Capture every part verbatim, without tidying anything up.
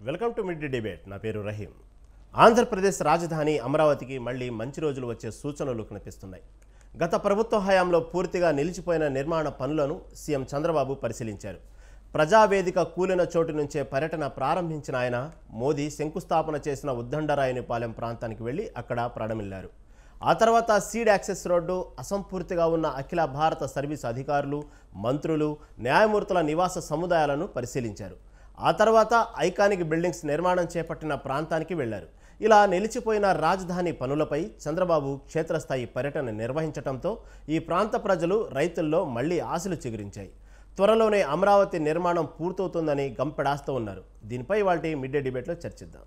Welcome to mid day debate. నా పేరు రహీం. ఆంధ్రప్రదేశ్ రాజధాని అమరావతికి మళ్ళీ మంచి రోజులు వచ్చే సూచనలు కనిపిస్తున్నాయి. గత ప్రభుత్వ హయాంలో పూర్తిగా నిలిచిపోయిన నిర్మాణ పనులను సీఎం చంద్రబాబు పరిశీలించారు. ప్రజావేదిక కూలిన చోటు నుంచే పర్యటన ప్రారంభించిన ఆయన మోదీ శంకుస్థాపన చేసిన ఉద్దండరాయునిపాలెం ప్రాంతానికి వెళ్లి అక్కడ ప్రారంభించారు. ఆ తర్వాత సీడ్ యాక్సెస్ రోడ్డు, అసంపూర్తిగా ఉన్న అఖిల భారత సర్వీస్ అధికారులు, మంత్రులు, న్యాయమూర్తుల నివాస సముదాయాలను పరిశీలించారు. ఆ తర్వాత ఐకానిక్ బిల్డింగ్స్ నిర్మాణం చేపట్టిన ప్రాంతానికి వెళ్లారు. ఇలా నిలిచిపోయిన రాజధాని పనులపై చంద్రబాబు క్షేత్రస్థాయి పర్యటన నిర్వహించడంతో ఈ ప్రాంత ప్రజలు, రైతుల్లో మళ్లీ ఆశలు చిగురించాయి. త్వరలోనే అమరావతి నిర్మాణం పూర్తవుతుందని గంపెడాస్తూ ఉన్నారు. దీనిపై వాటి మిడ్ డే డిబేట్లో చర్చిద్దాం.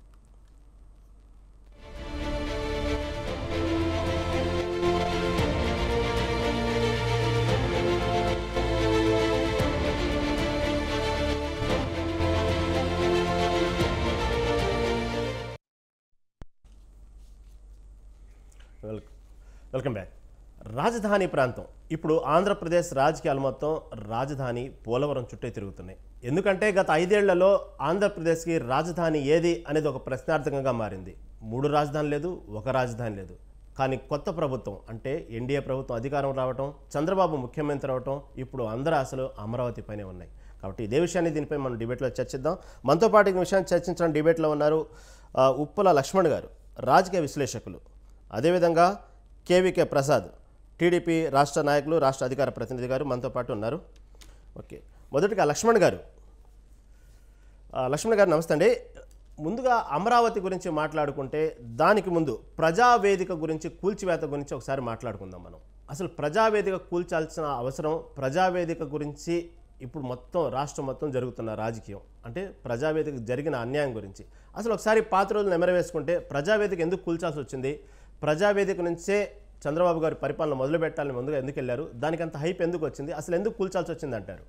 Welcome back. రాజధాని ప్రాంతం ఇప్పుడు ఆంధ్రప్రదేశ్ రాజకీయాలు మొత్తం రాజధాని పోలవరం చుట్టే తిరుగుతున్నాయి. ఎందుకంటే గత ఐదేళ్లలో ఆంధ్రప్రదేశ్కి రాజధాని ఏది అనేది ఒక ప్రశ్నార్థకంగా మారింది. మూడు రాజధాని లేదు, ఒక రాజధాని లేదు. కానీ కొత్త ప్రభుత్వం అంటే ఎన్డీఏ ప్రభుత్వం అధికారం రావటం, చంద్రబాబు ముఖ్యమంత్రి అవటం, ఇప్పుడు అందరూ అసలు అమరావతి పైనే ఉన్నాయి. కాబట్టి ఇదే విషయాన్ని దీనిపై మనం డిబేట్లో చర్చిద్దాం. మనతో పాటు ఈ విషయాన్ని చర్చించడం డిబేట్లో ఉన్నారు ఉప్పల లక్ష్మణ్ గారు, రాజకీయ విశ్లేషకులు. అదేవిధంగా కేవీకే ప్రసాద్, టీడీపీ రాష్ట్ర నాయకులు, రాష్ట్ర అధికార ప్రతినిధి గారు మనతో పాటు ఉన్నారు. ఓకే, మొదటిగా లక్ష్మణ్ గారు. లక్ష్మణ్ గారు నమస్తే అండి. ముందుగా అమరావతి గురించి మాట్లాడుకుంటే దానికి ముందు ప్రజావేదిక గురించి, కూల్చివేత గురించి ఒకసారి మాట్లాడుకుందాం మనం. అసలు ప్రజావేదిక కూల్చాల్సిన అవసరం, ప్రజావేదిక గురించి ఇప్పుడు మొత్తం రాష్ట్రం మొత్తం జరుగుతున్న రాజకీయం అంటే ప్రజావేదిక జరిగిన అన్యాయం గురించి అసలు ఒకసారి పాత రోజులు నెమరవేసుకుంటే ప్రజావేదిక ఎందుకు కూల్చాల్సి వచ్చింది? ప్రజావేదిక నుంచే చంద్రబాబు గారి పరిపాలన మొదలు పెట్టాలని ముందుగా ఎందుకు వెళ్ళారు? దానికి అంత హైప్ ఎందుకు వచ్చింది? అసలు ఎందుకు కూల్చాల్సి వచ్చింది అంటారు?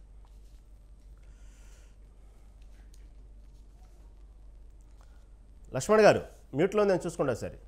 లక్ష్మణ్ గారు మ్యూట్లో నేను చూసుకుంటా సరే.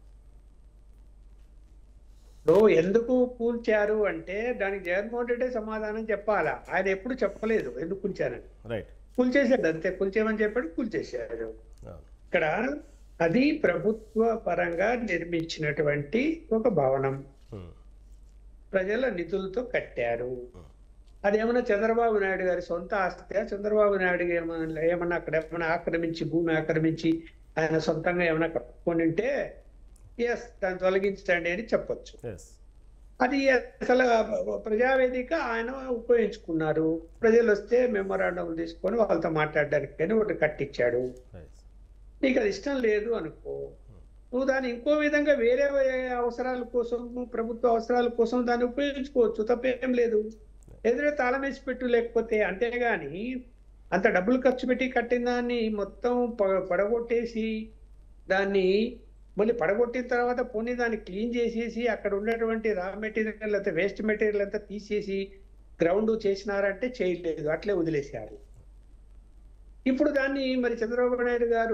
ఎందుకు కూల్చారు అంటే దానికి జగన్మోహన్ రెడ్డి సమాధానం చెప్పాలా. ఆయన ఎప్పుడు చెప్పలేదు ఎందుకు కూల్చారని. రైట్, కూల్చేసాడు అంతే. కూల్చేయమని చెప్పాడు, కూల్చేశారు. ఇక్కడ అది ప్రభుత్వ పరంగా నిర్మించినటువంటి ఒక భవనం, ప్రజల నిధులతో కట్టారు. అదేమన్నా చంద్రబాబు నాయుడు గారి సొంత ఆస్తి? చంద్రబాబు నాయుడు ఏమన్నా ఏమన్నా అక్కడ ఏమన్నా ఆక్రమించి, భూమి ఆక్రమించి ఆయన సొంతంగా ఏమైనా కట్టుకొని ఉంటే ఎస్ దాన్ని తొలగించండి అని చెప్పొచ్చు. అది అసలు ప్రజావేదిక ఆయన ఉపయోగించుకున్నారు. ప్రజలు వస్తే మెమోరాండం తీసుకొని వాళ్ళతో మాట్లాడడానికి కానీ ఒకటి కట్టించాడు. నీకు అది ఇష్టం లేదు అనుకో, నువ్వు దాన్ని ఇంకో విధంగా వేరే అవసరాల కోసం, ప్రభుత్వ అవసరాల కోసం దాన్ని ఉపయోగించుకోవచ్చు, తప్పేం లేదు. ఎదురే తాళం వేసి పెట్టు. లేకపోతే అంతేగాని అంత డబ్బులు ఖర్చు పెట్టి కట్టిన దాన్ని మొత్తం పడగొట్టేసి, దాన్ని మళ్ళీ పడగొట్టిన తర్వాత పోనీ దాన్ని క్లీన్ చేసేసి అక్కడ ఉన్నటువంటి రా మెటీరియల్ అంతా, వేస్ట్ మెటీరియల్ అంతా తీసేసి గ్రౌండ్ చేసినారంటే చేయలేదు, అట్లే వదిలేశారు. ఇప్పుడు దాన్ని మరి చంద్రబాబు నాయుడు గారు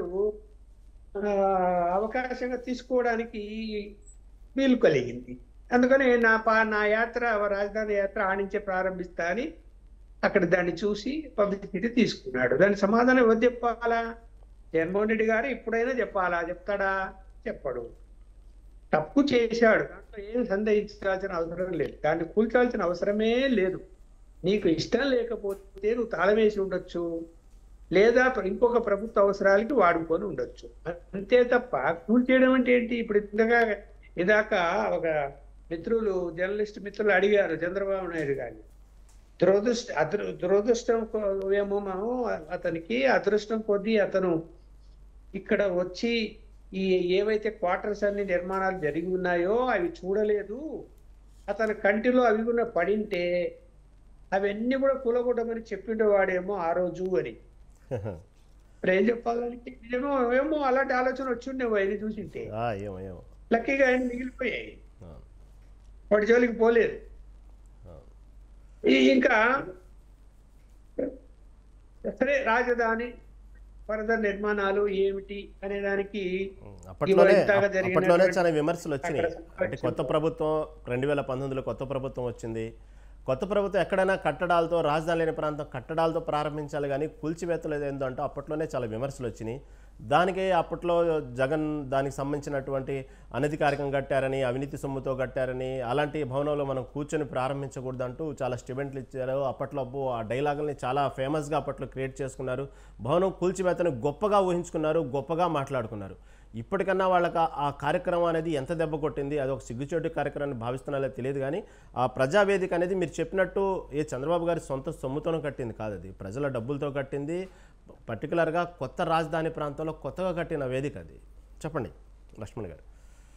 అవకాశంగా తీసుకోవడానికి వీలు కలిగింది. అందుకని నా పా నా యాత్ర, రాజధాని యాత్ర ఆడించే ప్రారంభిస్తా అని అక్కడ దాన్ని చూసి పబ్లిసిటీ తీసుకున్నాడు. దాని సమాధానం ఎవరు చెప్పాలా? జగన్మోహన్ రెడ్డి గారు ఇప్పుడైనా చెప్పాలా? చెప్తాడా? చెప్పడు. తప్పు చేశాడు, దాంట్లో ఏం సందేహించాల్సిన అవసరం లేదు. దాన్ని కూల్చాల్సిన అవసరమే లేదు. నీకు ఇష్టం లేకపోతే నువ్వు తాళం వేసి ఉండొచ్చు, లేదా ఇంకొక ప్రభుత్వ అవసరాలకి వాడుకొని ఉండొచ్చు, అంతే తప్ప కూల్చేయడం అంటే ఏంటి? ఇప్పుడు ఇంతగా ఇదాకా ఒక మిత్రులు, జర్నలిస్ట్ మిత్రులు అడిగారు చంద్రబాబు నాయుడు గారిని. దురదృష్ట అదృ దురదృష్టం ఏమో అతనికి, అదృష్టం కొద్దీ అతను ఇక్కడ వచ్చి ఈ ఏవైతే క్వార్టర్స్ అన్ని నిర్మాణాలు జరిగి ఉన్నాయో అవి చూడలేదు. అతని కంటిలో అవి కూడా పడింటే అవన్నీ కూడా కూలగొట్టమని చెప్పిండేవాడేమో ఆ రోజు అని. ఇప్పుడు ఏం చెప్పాలంటే ఏమో ఏమో అలాంటి ఆలోచన వచ్చి ఉండేవో ఇది చూసింటే. లక్కీగా ఆయన మిగిలిపోయాయి, వాటి జోలికి పోలేదు. ఇంకా సరే, రాజధాని ఫర్దర్ నిర్మాణాలు ఏమిటి అనే దానికి అప్పట్లోనే చాలా విమర్శలు వచ్చినాయి. అంటే కొత్త ప్రభుత్వం రెండు వేల పంతొమ్మిదిలో కొత్త ప్రభుత్వం వచ్చింది, కొత్త ప్రభుత్వం ఎక్కడైనా కట్టడాలతో, రాజధాని లేని ప్రాంతం కట్టడాలతో ప్రారంభించాలి కానీ కూల్చివేతలు ఏంటంటే అప్పట్లోనే చాలా విమర్శలు వచ్చినాయి. దానికి అప్పట్లో జగన్ దానికి సంబంధించినటువంటి అనధికారికంగా కట్టారని, అవినీతి సొమ్ముతో కట్టారని, అలాంటి భవనంలో మనం కూర్చొని ప్రారంభించకూడదు అంటూ చాలా స్టేట్మెంట్లు ఇచ్చారు. అప్పట్లో అబ్బో ఆ డైలాగుల్ని చాలా ఫేమస్గా అప్పట్లో క్రియేట్ చేసుకున్నారు. భవనం కూల్చివేతను గొప్పగా ఊహించుకున్నారు, గొప్పగా మాట్లాడుకున్నారు. ఇప్పటికన్నా వాళ్ళకి ఆ కార్యక్రమం అనేది ఎంత దెబ్బ కొట్టింది, అది ఒక సిగ్గుచేటు కార్యక్రమాన్ని భావిస్తున్నారో తెలియదు. కానీ ఆ ప్రజావేదిక అనేది మీరు చెప్పినట్టు ఏ చంద్రబాబు గారి సొంత సొమ్ముతోనూ కట్టింది కాదు, అది ప్రజల డబ్బులతో కట్టింది. పర్టికులర్గా కొత్త రాజధాని ప్రాంతంలో కొత్తగా కట్టిన వేదిక అది. చెప్పండి లక్ష్మణ్ గారు.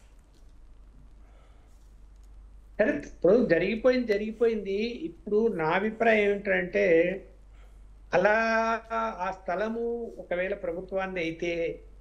ఇప్పుడు జరిగిపోయింది జరిగిపోయింది ఇప్పుడు నా అభిప్రాయం ఏమిటంటే, అలా ఆ స్థలము ఒకవేళ ప్రభుత్వాన్ని అయితే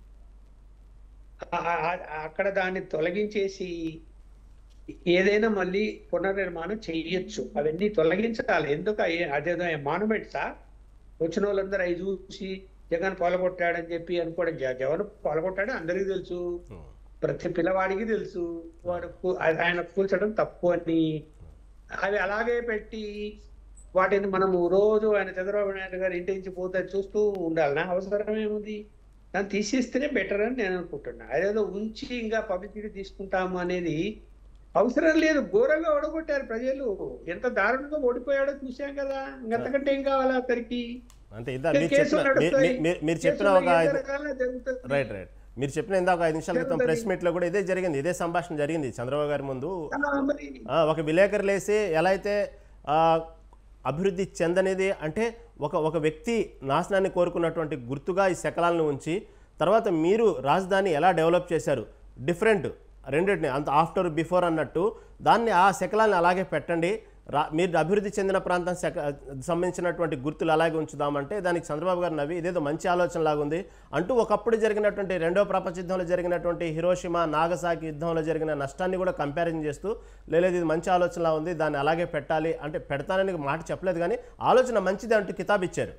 అక్కడ దాన్ని తొలగించేసి ఏదైనా మళ్ళీ పునర్నిర్మాణం చేయొచ్చు. అవన్నీ తొలగించాలి. ఎందుకు అదేదో మానుమెంట్సా? వచ్చిన వాళ్ళందరూ అవి చూసి జగన్ పొలగొట్టాడని చెప్పి అనుకోవడం. జగన్ పొలగొట్టాడు అందరికీ తెలుసు, ప్రతి పిల్లవాడికి తెలుసు. వాడు ఆయన కూల్చడం తప్పు అని అవి అలాగే పెట్టి వాటిని మనము రోజు ఆయన చంద్రబాబు నాయుడు గారు ఇంటి నుంచి పోతే చూస్తూ ఉండాలనా? అవసరం ఏముంది? దాన్ని తీసేస్తేనే బెటర్ అని నేను అనుకుంటున్నా. అదేదో ఉంచి ఇంకా పబ్లిసిటీ తీసుకుంటాము అనేది అవసరం లేదు. ఘోరంగా ఓడగొట్టారు ప్రజలు. ఎంత దారుణంగా ఓడిపోయాడో చూసాం కదా. ఇంకంతకంటే ఏం కావాలా అతనికి? అంటే మీరు చెప్పిన ఒక రైట్ రైట్ మీరు చెప్పిన ఇందాక ఐదు నిమిషాల క్రితం ప్రెస్ మీట్ లో కూడా ఇదే జరిగింది, ఇదే సంభాషణ జరిగింది. చంద్రబాబు గారి ముందు ఒక విలేకరులు వేసి ఎలా అయితే అభివృద్ధి చెందనేది అంటే ఒక ఒక వ్యక్తి నాశనాన్ని కోరుకున్నటువంటి గుర్తుగా ఈ శకలాలను ఉంచి, తర్వాత మీరు రాజధాని ఎలా డెవలప్ చేశారు డిఫరెంట్ రెండింటిని అంత ఆఫ్టర్ బిఫోర్ అన్నట్టు దాన్ని ఆ శకలాన్ని అలాగే పెట్టండి. రా మీరు అభివృద్ధి చెందిన ప్రాంతం శక సంబంధించినటువంటి గుర్తులు అలాగే ఉంచుదామంటే దానికి చంద్రబాబు గారు నవ్వి ఇదేదో మంచి ఆలోచన లాగుంది అంటూ ఒకప్పుడు జరిగినటువంటి రెండో ప్రపంచ యుద్ధంలో జరిగినటువంటి హిరోషిమా నాగసాకి యుద్ధంలో జరిగిన నష్టాన్ని కూడా కంపారిజన్ చేస్తూ లేదు ఇది మంచి ఆలోచనలా ఉంది, దాన్ని అలాగే పెట్టాలి అంటే పెడతానని మాట చెప్పలేదు, కానీ ఆలోచన మంచిది అంటూ కితాబ్ ఇచ్చారు.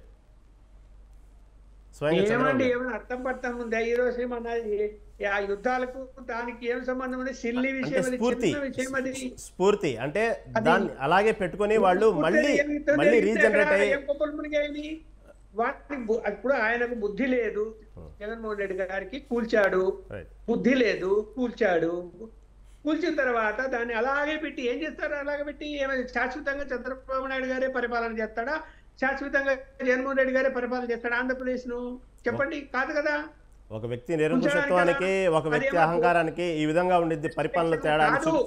ఏమండి ఏమైనా అర్థం పడతాం ఉంది? హీరోషిమా ఆ యుద్ధాలకు దానికి ఏం సంబంధం ఉంది? సిల్లీ విషయం, స్ఫూర్తి అంటే దాన్ని అలాగే పెట్టుకొని వాళ్ళు మళ్ళీ మళ్ళీ రీజనరేట్ అయ్యి వాటిని ఇప్పుడు ఆయనకు బుద్ధి లేదు, జగన్మోహన్ రెడ్డి గారికి కూల్చాడు, బుద్ధి లేదు కూల్చాడు. కూల్చిన తర్వాత దాన్ని అలాగే పెట్టి ఏం చేస్తారు? అలాగే పెట్టి ఏమైనా శాశ్వతంగా చంద్రబాబు నాయుడు గారే పరిపాలన చేస్తాడా? శాశ్వతంగా జగన్మోహన్ రెడ్డి గారే పరిపాలన చేస్తాడు ఆంధ్రప్రదేశ్ ను? చెప్పండి. కాదు కదా. ఒక వ్యక్తి నిరంకుశత్వానికి, ఒక వ్యక్తి అహంకారానికి ఈ విధంగా ఉండిద్ది పరిపాలన తేడా.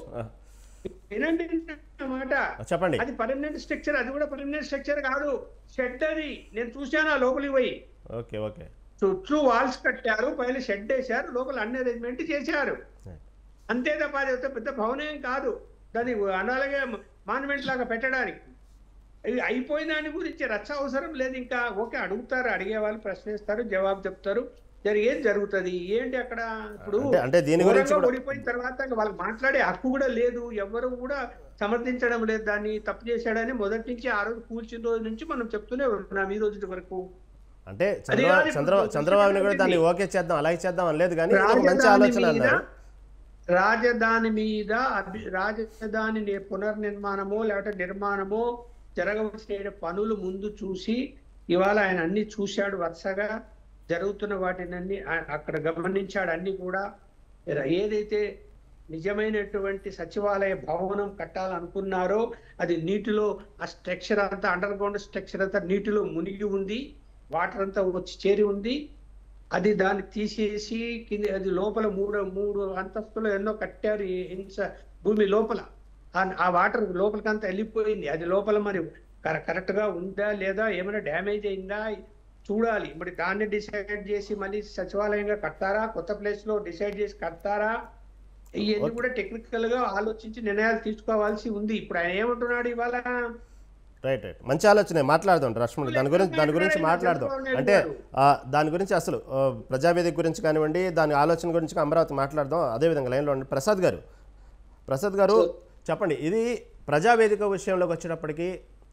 వినండి మాట, చెప్పండి. అది పర్మనెంట్ స్ట్రక్చర్, అది కూడా పర్మనెంట్ స్ట్రక్చర్ కాదు, షెడ్. అది నేను చూశాను ఆ లోపలికి పోయి. ఓకే ఓకే చుట్టూ వాల్స్ కట్టారు, పైన షెడ్ వేశారు, లోపల అన్ని అరేంజ్మెంట్ చేశారు. అంతే తప్ప అది పెద్ద భవనం కాదు. దాన్ని అలాగే మాన్యుమెంట్ లాగా పెట్టడానికి ఇది అయిపోయిన దాని గురించి రచ్చ అవసరం లేదు. ఇంకా ఓకే అడుగుతారు, అడిగే వాళ్ళు ప్రశ్నిస్తారు, జవాబు చెప్తారు, ఏం జరుగుతుంది ఏంటి అక్కడ. ఇప్పుడు అంటే దీని గురించి ఓడిపోయిన తర్వాత వాళ్ళు మాట్లాడే హక్కు కూడా లేదు, ఎవరు కూడా సమర్థించడం లేదు. దాన్ని తప్పు చేశాడని మొదటి నుంచి ఆ రోజు కూల్చిన రోజు నుంచి మనం చెప్తూనే ఉన్నాం ఈ రోజు వరకు. అంటే చంద్రబాబు చంద్రబాబుని కూడా దాన్ని ఓకే చేద్దాం అలాగే చేద్దాం అనలేదు, కానీ మంచి ఆలోచన అన్నారు. రాజధాని మీద రాజధాని పునర్నిర్మాణమో లేకపోతే నిర్మాణమో జరగవలసిన పనులు ముందు చూసి ఇవాళ ఆయన అన్ని చూశాడు, వరుసగా జరుగుతున్న వాటిని అన్ని అక్కడ గమనించాడు. అన్ని కూడా ఏదైతే నిజమైనటువంటి సచివాలయ భవనం కట్టాలనుకున్నారో అది నీటిలో ఆ స్ట్రక్చర్ అంతా అండర్ గ్రౌండ్ స్ట్రక్చర్ అంతా నీటిలో మునిగి ఉంది, వాటర్ అంతా వచ్చి చేరి ఉంది. అది దాన్ని తీసేసి కింద అది లోపల మూడు మూడు అంతస్తులు ఎన్నో కట్టారు ఇంచ భూమి లోపల. ఆ వాటర్ లోపలికంతా వెళ్ళిపోయింది. అది లోపల మరి కరెక్ట్ గా ఉందా లేదా, ఏమైనా డ్యామేజ్ అయిందా చూడాలి. మరి దాన్ని డిసైడ్ చేసి మళ్ళీ సచివాలయంగా కడతారా, కొత్త ప్లేస్ లో డిసైడ్ చేసి కడతారా, ఇవన్నీ కూడా టెక్నికల్ గా ఆలోచించి నిర్ణయాలు తీసుకోవాల్సి ఉంది. ఇప్పుడు ఆయన ఏమంటున్నాడు ఇవాళ? రైట్ రైట్ మంచి ఆలోచన, మాట్లాడదాం లక్ష్మణ్ దాని గురించి దాని గురించి మాట్లాడదాం. అంటే దాని గురించి అసలు ప్రజావేదిక గురించి కానివ్వండి, దాని ఆలోచన గురించి అమరావతి మాట్లాడదాం. అదేవిధంగా లైన్లో ఉండి ప్రసాద్ గారు ప్రసాద్ గారు చెప్పండి. ఇది ప్రజావేదిక విషయంలోకి వచ్చేటప్పటికి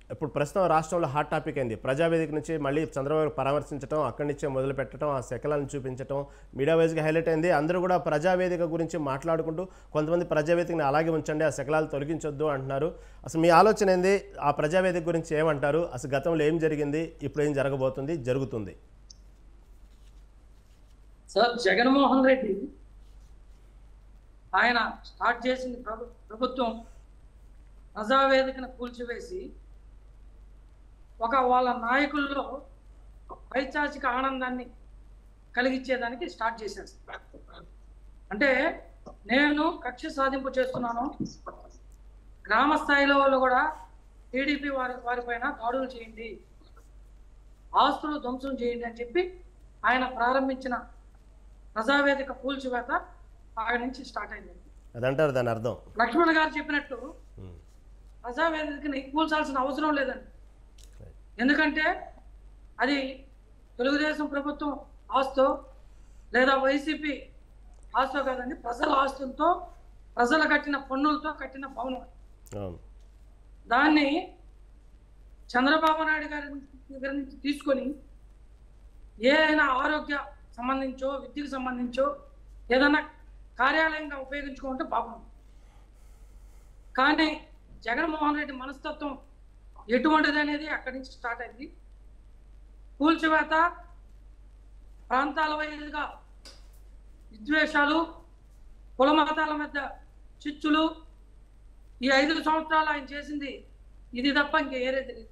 ఇప్పుడు ప్రస్తుతం రాష్ట్రంలో హాట్ టాపిక్ అయింది. ప్రజావేదిక నుంచి మళ్ళీ చంద్రబాబు పరామర్శించడం, అక్కడి నుంచే మొదలు పెట్టడం, ఆ శకలాలను చూపించడం మీడియా వైజ్గా హైలైట్ అయింది. అందరూ కూడా ప్రజావేదిక గురించి మాట్లాడుకుంటూ కొంతమంది ప్రజావేదికని అలాగే ఉంచండి, ఆ శకలాలు తొలగించొద్దు అంటున్నారు. అసలు మీ ఆలోచన ఏంది? ఆ ప్రజావేదిక గురించి ఏమంటారు? అసలు గతంలో ఏం జరిగింది, ఇప్పుడు ఏం జరగబోతుంది, జరుగుతుంది? సార్, జగన్మోహన్ రెడ్డి ఆయన స్టార్ట్ చేసిన ప్రభు ప్రభుత్వం ప్రజావేదికను కూల్చివేసి ఒక వాళ్ళ నాయకుల్లో పైచాచిక ఆనందాన్ని కలిగించేదానికి స్టార్ట్ చేశారు. అంటే నేను కక్ష సాధింపు చేస్తున్నాను, గ్రామ స్థాయిలో వాళ్ళు కూడా టీడీపీ వారి వారిపైన దాడులు చేయండి, ఆస్తులు ధ్వంసం చేయండి అని చెప్పి ఆయన ప్రారంభించిన ప్రజావేదిక కూల్చివేత అక్కడి నుంచి స్టార్ట్ అయింది. అదంటారు దాని అర్థం. లక్ష్మణ్ గారు చెప్పినట్టు ప్రజావేదికని కూల్చాల్సిన అవసరం లేదండి. ఎందుకంటే అది తెలుగుదేశం ప్రభుత్వం ఆస్తో లేదా వైసీపీ ఆస్తో కాదండి, ప్రజల ఆస్తులతో, ప్రజలు కట్టిన పన్నులతో కట్టిన భవనం. దాన్ని చంద్రబాబు నాయుడు గారి దగ్గర నుంచి తీసుకొని ఏ అయినా ఆరోగ్య సంబంధించో విద్యకు సంబంధించో ఏదైనా కార్యాలయంగా ఉపయోగించుకుంటే బాగుంది. కానీ జగన్మోహన్ రెడ్డి మనస్తత్వం ఎటువంటిది అనేది అక్కడి నుంచి స్టార్ట్ అయింది. కూల్చివేత, ప్రాంతాల వైద్యులుగా విద్వేషాలు, కుల మతాల మధ్య చిచ్చులు, ఈ ఐదు సంవత్సరాలు ఆయన చేసింది ఇది తప్ప ఇంక ఏరే తెలియదు.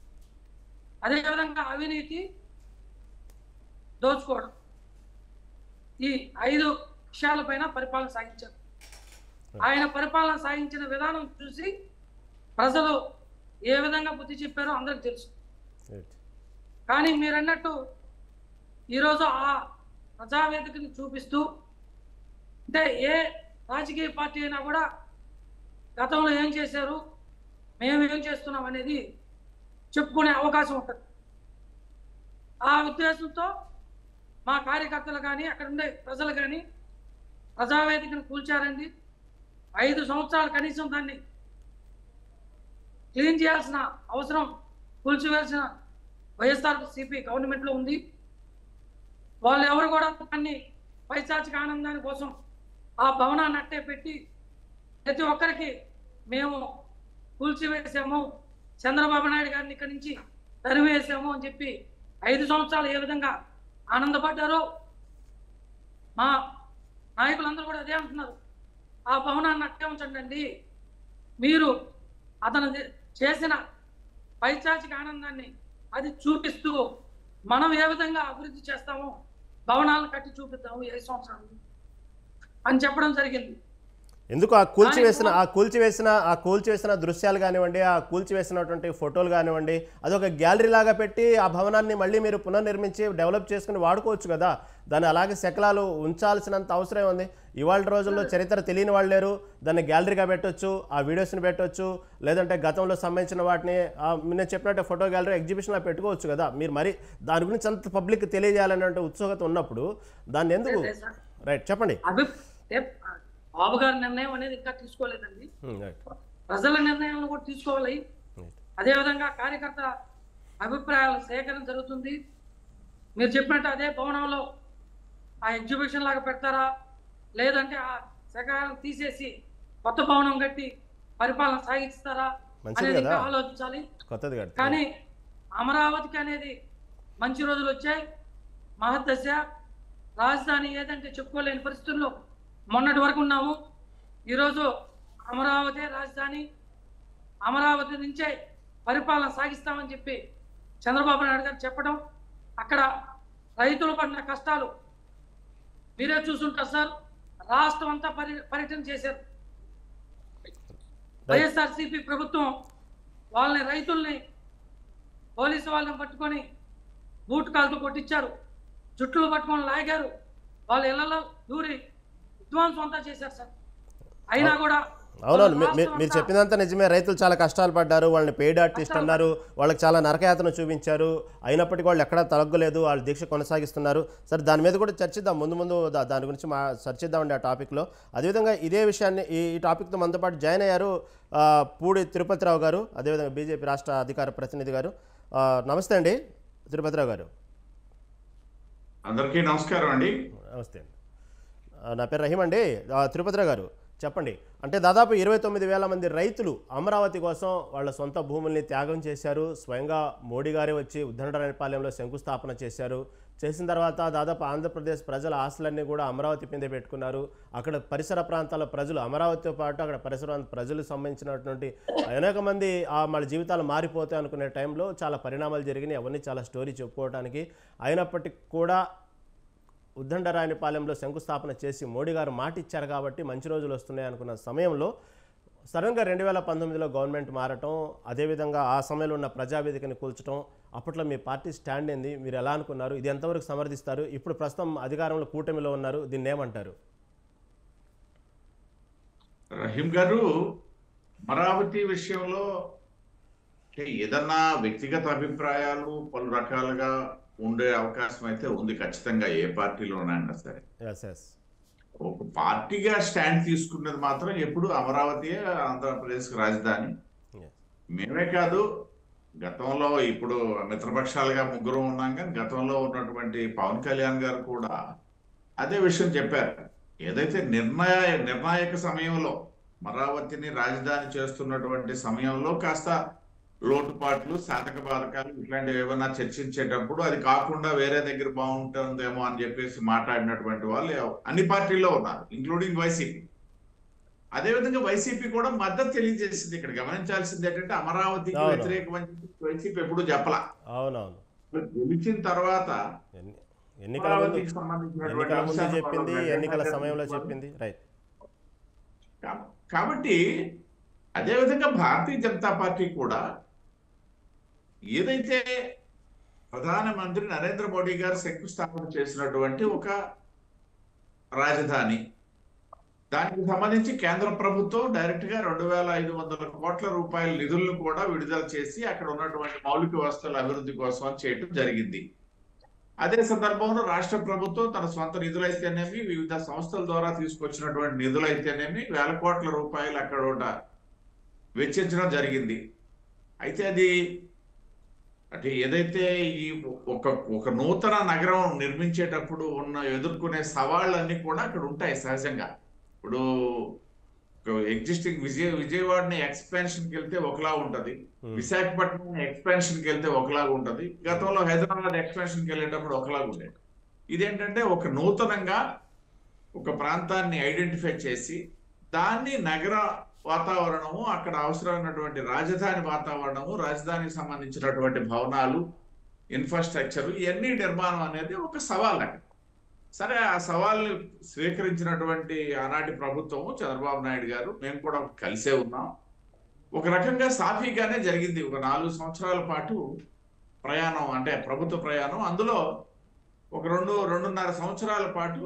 అదేవిధంగా అవినీతి, దోచుకోవడం, ఈ ఐదు విషయాలపైన పరిపాలన సాగించారు. ఆయన పరిపాలన సాగించిన విధానం చూసి ప్రజలు ఏ విధంగా బుద్ధి చెప్పారో అందరికి తెలుసు. కానీ మీరు అన్నట్టు ఈరోజు ఆ ప్రజావేదికని చూపిస్తూ, అంటే ఏ రాజకీయ పార్టీ అయినా కూడా గతంలో ఏం చేశారు, మేము ఏం చేస్తున్నాం అనేది చెప్పుకునే అవకాశం ఉంటుంది. ఆ ఉద్దేశంతో మా కార్యకర్తలు కానీ అక్కడ ఉండే ప్రజలు కానీ ప్రజావేదికను కూల్చారండి. ఐదు సంవత్సరాలు కనీసం దాన్ని క్లీన్ చేయాల్సిన అవసరం, కూల్చివేయాల్సిన వైఎస్ఆర్సీపీ గవర్నమెంట్లో ఉంది. వాళ్ళు ఎవరు కూడా దాన్ని పైశాచిక ఆనందాని కోసం ఆ భవనాన్ని అట్టే పెట్టి ప్రతి ఒక్కరికి మేము కూల్చివేసాము, చంద్రబాబు నాయుడు గారిని ఇక్కడి నుంచి తరివేసాము అని చెప్పి ఐదు సంవత్సరాలు ఏ విధంగా ఆనందపడ్డారో మా నాయకులందరూ కూడా అదే అంటున్నారు. ఆ భవనాన్ని అట్టే ఉంచండి, మీరు అతను చేసిన పైచాచిక ఆనందాన్ని అది చూపిస్తూ మనం ఏ విధంగా అభివృద్ధి చేస్తామో భవనాలను కట్టి చూపిద్దాము ఐదు సంవత్సరాలు అని చెప్పడం జరిగింది. ఎందుకు ఆ కూల్చివేసిన ఆ కూల్చివేసిన ఆ కూల్చివేసిన దృశ్యాలు కానివ్వండి, ఆ కూల్చివేసినటువంటి ఫోటోలు కానివ్వండి, అదొక గ్యాలరీ లాగా పెట్టి ఆ భవనాన్ని మళ్ళీ మీరు పునర్నిర్మించి డెవలప్ చేసుకుని వాడుకోవచ్చు కదా. దాన్ని అలాగే శకలాలు ఉంచాల్సినంత అవసరం ఉంది. ఇవాళ రోజుల్లో చరిత్ర తెలియని వాళ్ళు లేరు. దాన్ని గ్యాలరీగా పెట్టవచ్చు, ఆ వీడియోస్ని పెట్టవచ్చు, లేదంటే గతంలో సంబంధించిన వాటిని నేను చెప్పినట్టు ఫోటో గ్యాలరీ ఎగ్జిబిషన్లో పెట్టుకోవచ్చు కదా. మీరు మరి దాని గురించి అంత పబ్లిక్ తెలియజేయాలనే ఉత్సుకత ఉన్నప్పుడు దాన్ని ఎందుకు? రైట్, చెప్పండి. బాబు గారి నిర్ణయం అనేది ఇంకా తీసుకోలేదండి, ప్రజల నిర్ణయం కూడా తీసుకోవాలి. అదేవిధంగా కార్యకర్త అభిప్రాయాల సేకరణ జరుగుతుంది. మీరు చెప్పినట్టు అదే భవనంలో ఆ ఎగ్జిబిషన్ లాగా పెడతారా, లేదంటే ఆ సేకరణ తీసేసి కొత్త భవనం కట్టి పరిపాలన సాగిస్తారా అనేది ఇంకా ఆలోచించాలి. కానీ అమరావతికి అనేది మంచి రోజులు వచ్చాయి, మహద్దశ. రాజధాని ఏదంటే చెప్పుకోలేని పరిస్థితుల్లో మొన్నటి వరకు ఉన్నాము. ఈరోజు అమరావతి రాజధాని, అమరావతి నుంచే పరిపాలన సాగిస్తామని చెప్పి చంద్రబాబు నాయుడు గారు చెప్పడం, అక్కడ రైతులు పడిన కష్టాలు మీరే చూసుంటారు సార్. రాష్ట్రం అంతా పరి పర్యటన చేశారు. వైఎస్ఆర్సీపీ ప్రభుత్వం వాళ్ళని, రైతుల్ని, పోలీసు వాళ్ళని పట్టుకొని బూట్ కాలుతో కొట్టించారు, జుట్లు పట్టుకొని లాగారు, వాళ్ళ ఇళ్లలో దూరి విధ్వంసం అంతా చేశారు సార్. అయినా కూడా అవునవును మీ- మీ- మీరు చెప్పినంత నిజమే. రైతులు చాలా కష్టాలు పడ్డారు, వాళ్ళని పెయిడ్ ఆర్టిస్ట్ అన్నారు, వాళ్ళకి చాలా నరకయాతన చూపించారు, అయినప్పటికీ వాళ్ళు ఎక్కడా తగ్గలేదు, వాళ్ళు దీక్ష కొనసాగిస్తున్నారు. సరే దాని మీద కూడా చర్చిద్దాం ముందు ముందు దా- దాని గురించి మా చర్చిద్దామండి ఆ టాపిక్లో. అదేవిధంగా ఇదే విషయాన్ని ఈ ఈ టాపిక్తో మనతో పాటు జాయిన్ అయ్యారు ఆ, పూడి తిరుపతిరావు గారు, అదేవిధంగా బీజేపీ రాష్ట్ర అధికార ప్రతినిధి గారు. ఆ, నమస్తే అండి తిరుపతిరావు గారు. అందరికీ నమస్కారం అండి. నమస్తే అండి. ఆ, నా పేరు రహీం అండి. ఆ, తిరుపతిరావు గారు చెప్పండి, అంటే దాదాపు ఇరవై తొమ్మిది వేల మంది రైతులు అమరావతి కోసం వాళ్ళ సొంత భూముల్ని త్యాగం చేశారు. స్వయంగా మోడీ గారే వచ్చి ఉద్దండరాయపాలెంలో శంకుస్థాపన చేశారు. చేసిన తర్వాత దాదాపు ఆంధ్రప్రదేశ్ ప్రజల ఆశలన్నీ కూడా అమరావతి కింద పెట్టుకున్నారు. అక్కడ పరిసర ప్రాంతాల ప్రజలు, అమరావతితో పాటు అక్కడ పరిసర ప్రాంత ప్రజలకు సంబంధించినటువంటి అనేక మంది ఆ వాళ్ళ జీవితాలు మారిపోతాయి అనుకునే టైంలో చాలా పరిణామాలు జరిగినాయి. అవన్నీ చాలా స్టోరీ చెప్పుకోవడానికి. అయినప్పటికీ కూడా ఉద్దండరాయనిపాలెంలో శంకుస్థాపన చేసి మోడీ గారు మాట ఇచ్చారు కాబట్టి మంచి రోజులు వస్తున్నాయి అనుకున్న సమయంలో సడన్గా రెండు వేల పంతొమ్మిదిలో గవర్నమెంట్ మారటం, అదేవిధంగా ఆ సమయంలో ఉన్న ప్రజావేదికని కూల్చడం, అప్పట్లో మీ పార్టీ స్టాండ్ ఏంది, మీరు ఎలా అనుకున్నారు, ఇది ఎంతవరకు సమర్థిస్తారు? ఇప్పుడు ప్రస్తుతం అధికారంలో కూటమిలో ఉన్నారు, దీన్ని ఏమంటారు? రహీం గారు, అమరావతి విషయంలో ఏదన్నా వ్యక్తిగత అభిప్రాయాలు పలు రకాలుగా ఉండే అవకాశం అయితే ఉంది ఖచ్చితంగా, ఏ పార్టీలోనైనా సరే. ఎస్ ఎస్ ఒక పార్టీగా స్టాండ్ తీసుకున్నది మాత్రం ఎప్పుడు అమరావతి ఆంధ్రప్రదేశ్ రాజధాని. మేమే కాదు, గతంలో ఇప్పుడు మిత్రపక్షాలుగా ముగ్గురు ఉన్నాం, కానీ గతంలో ఉన్నటువంటి పవన్ కళ్యాణ్ గారు కూడా అదే విషయం చెప్పారు. ఏదైతే నిర్ణయ నిర్ణాయక సమయంలో అమరావతిని రాజధాని చేస్తున్నటువంటి సమయంలో కాస్త లోటుపాట్లు, సాధక బాధకాలు ఇట్లాంటివి ఏమైనా చర్చించేటప్పుడు అది కాకుండా వేరే దగ్గర బాగుంటుందేమో అని చెప్పేసి మాట్లాడినటువంటి వాళ్ళు అన్ని పార్టీల్లో ఉన్నారు, ఇంక్లూడింగ్ వైసీపీ. అదేవిధంగా వైసీపీ కూడా మద్దతు తెలియజేసింది. ఇక్కడ గమనించాల్సింది ఏంటంటే అమరావతికి వ్యతిరేకమని వైసీపీ ఎప్పుడు చెప్పలా. అవునవును, గెలిచిన తర్వాత ఎన్నికల ముందు ఎన్నికల ముందు చెప్పింది, ఎన్నికల సమయంలో చెప్పింది. రైట్. కాబట్టి అదేవిధంగా భారతీయ జనతా పార్టీ కూడా ఏదైతే ప్రధానమంత్రి నరేంద్ర మోడీ గారు శంకుస్థాపన చేసినటువంటి ఒక రాజధాని, దానికి సంబంధించి కేంద్ర ప్రభుత్వం డైరెక్ట్ గా రెండు వేల ఐదు వందల కోట్ల రూపాయల నిధులను కూడా విడుదల చేసి అక్కడ ఉన్నటువంటి మౌలిక వసతుల అభివృద్ధి కోసం చేయడం జరిగింది. అదే సందర్భంలో రాష్ట్ర ప్రభుత్వం తన సొంత నిధులైతేనేమి, వివిధ సంస్థల ద్వారా తీసుకొచ్చినటువంటి నిధులైతేనేమి వేల కోట్ల రూపాయలు అక్కడ వెచ్చించడం జరిగింది. అయితే అది అంటే ఏదైతే ఈ ఒక ఒక నూతన నగరం నిర్మించేటప్పుడు ఉన్న ఎదుర్కొనే సవాళ్ళన్నీ కూడా అక్కడ ఉంటాయి సహజంగా. ఇప్పుడు ఎగ్జిస్టింగ్ విజయ విజయవాడని ఎక్స్పాన్షన్కి వెళ్తే ఒకలా ఉంటది, విశాఖపట్నం ఎక్స్పాన్షన్కి వెళ్తే ఒకలాగా ఉంటది, గతంలో హైదరాబాద్ ఎక్స్పాన్షన్కి వెళ్ళేటప్పుడు ఒకలాగా ఉండేది. ఇదేంటంటే ఒక నూతనంగా ఒక ప్రాంతాన్ని ఐడెంటిఫై చేసి దాన్ని నగర వాతావరణము, అక్కడ అవసరమైనటువంటి రాజధాని వాతావరణము, రాజధానికి సంబంధించినటువంటి భవనాలు, ఇన్ఫ్రాస్ట్రక్చర్, ఇవన్నీ నిర్మాణం అనేది ఒక సవాల్ అక్కడ. సరే, ఆ సవాల్ని స్వీకరించినటువంటి ఆనాటి ప్రభుత్వము చంద్రబాబు నాయుడు గారు, మేము కూడా కలిసే ఉన్నాం. ఒక రకంగా సాఫీగానే జరిగింది. ఒక నాలుగు సంవత్సరాల పాటు ప్రయాణం, అంటే ప్రభుత్వ ప్రయాణం. అందులో ఒక రెండు రెండున్నర సంవత్సరాల పాటు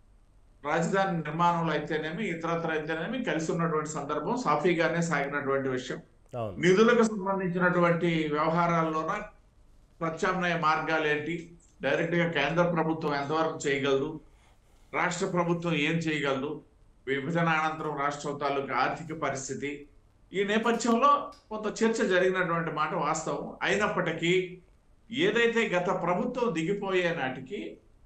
రాజధాని నిర్మాణంలో అయితేనేమి, ఇతరత్ర అయితేనేమి కలిసి ఉన్నటువంటి సందర్భం సాఫీగానే సాగినటువంటి విషయం. నిధులకు సంబంధించినటువంటి వ్యవహారాల్లోన ప్రత్యామ్నాయ మార్గాలు ఏంటి, డైరెక్ట్ గా కేంద్ర ప్రభుత్వం ఎంతవరకు చేయగలదు, రాష్ట్ర ప్రభుత్వం ఏం చేయగలదు, విభజన అనంతరం రాష్ట్రం తాలూకు ఆర్థిక పరిస్థితి, ఈ నేపథ్యంలో కొంత చర్చ జరిగినటువంటి మాట వాస్తవం. అయినప్పటికీ ఏదైతే గత ప్రభుత్వం దిగిపోయే నాటికి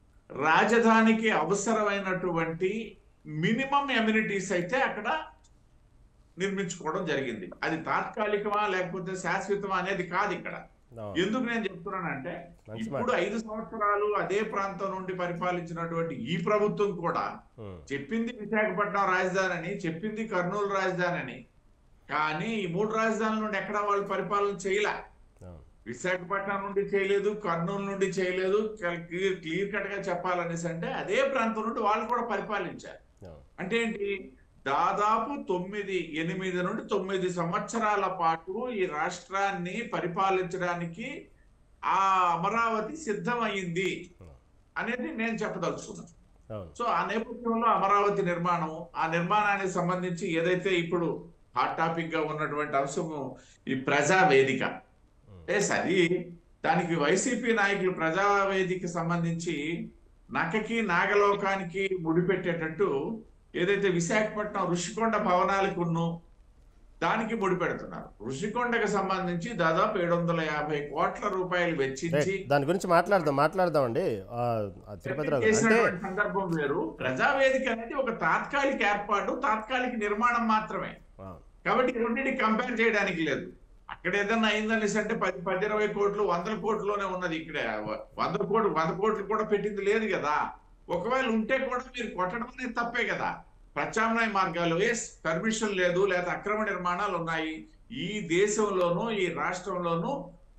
రాజధానికి అవసరమైనటువంటి మినిమం ఎమ్యూనిటీస్ అయితే అక్కడ నిర్మించుకోవడం జరిగింది. అది తాత్కాలికమా లేకపోతే శాశ్వతమా అనేది కాదు ఇక్కడ. ఎందుకు నేను చెప్తున్నానంటే, ఇప్పుడు ఐదు సంవత్సరాలు అదే ప్రాంతం నుండి పరిపాలించినటువంటి ఈ ప్రభుత్వం కూడా చెప్పింది విశాఖపట్నం రాజధాని అని, చెప్పింది కర్నూలు రాజధాని అని, కానీ ఈ మూడు రాజధానుల నుండి ఎక్కడ వాళ్ళు పరిపాలన చేయలే. విశాఖపట్నం నుండి చేయలేదు, కర్నూలు నుండి చేయలేదు. క్లియర్ కట్ గా చెప్పాలనేసి అంటే అదే ప్రాంతం నుండి వాళ్ళు కూడా పరిపాలించారు. అంటే ఏంటి, దాదాపు తొమ్మిది ఎనిమిది నుండి తొమ్మిది సంవత్సరాల పాటు ఈ రాష్ట్రాన్ని పరిపాలించడానికి ఆ అమరావతి సిద్ధమైంది అనేది నేను చెప్పదలుచుకున్నాను. అవును. సో ఆ నేపథ్యంలో అమరావతి నిర్మాణం, ఆ నిర్మాణానికి సంబంధించి ఏదైతే ఇప్పుడు హాట్ టాపిక్ గా ఉన్నటువంటి అంశము ఈ ప్రజా వేదిక. ఎస్, అది దానికి వైసీపీ నాయకులు ప్రజా వేదిక సంబంధించి నక్కకి నాగలోకానికి ముడిపెట్టేటట్టు ఏదైతే విశాఖపట్నం ఋషికొండ భవనాలకు ఉన్ను దానికి ముడిపెడుతున్నారు. ఋషికొండకు సంబంధించి దాదాపు ఏడు వందల యాభై కోట్ల రూపాయలు వెచ్చించి దాని గురించి మాట్లాడదాం మాట్లాడదామండి ఆ, ఆ తిరుపతిరావు గారు. అంటే చేసినటువంటి సందర్భం వేరు. ప్రజావేదిక అనేది ఒక తాత్కాలిక ఏర్పాటు, తాత్కాలిక నిర్మాణం మాత్రమే. ఆ, కాబట్టి ఈ రెండింటిని కంపేర్ చేయడానికి లేదు. అక్కడ ఏదన్నా అయిందనేసి అంటే పది పది ఇరవై కోట్లు వందల కోట్లలోనే ఉన్నది. ఇక్కడ వంద కోట్లు వంద కోట్లు కూడా పెట్టింది లేదు కదా. ఒకవేళ ఉంటే కూడా మీరు కొట్టడం అనేది తప్పే కదా. ప్రత్యామ్నాయ మార్గాలు, ఎస్, పర్మిషన్ లేదు లేదా అక్రమ నిర్మాణాలు ఉన్నాయి. ఈ దేశంలోనూ ఈ రాష్ట్రంలోనూ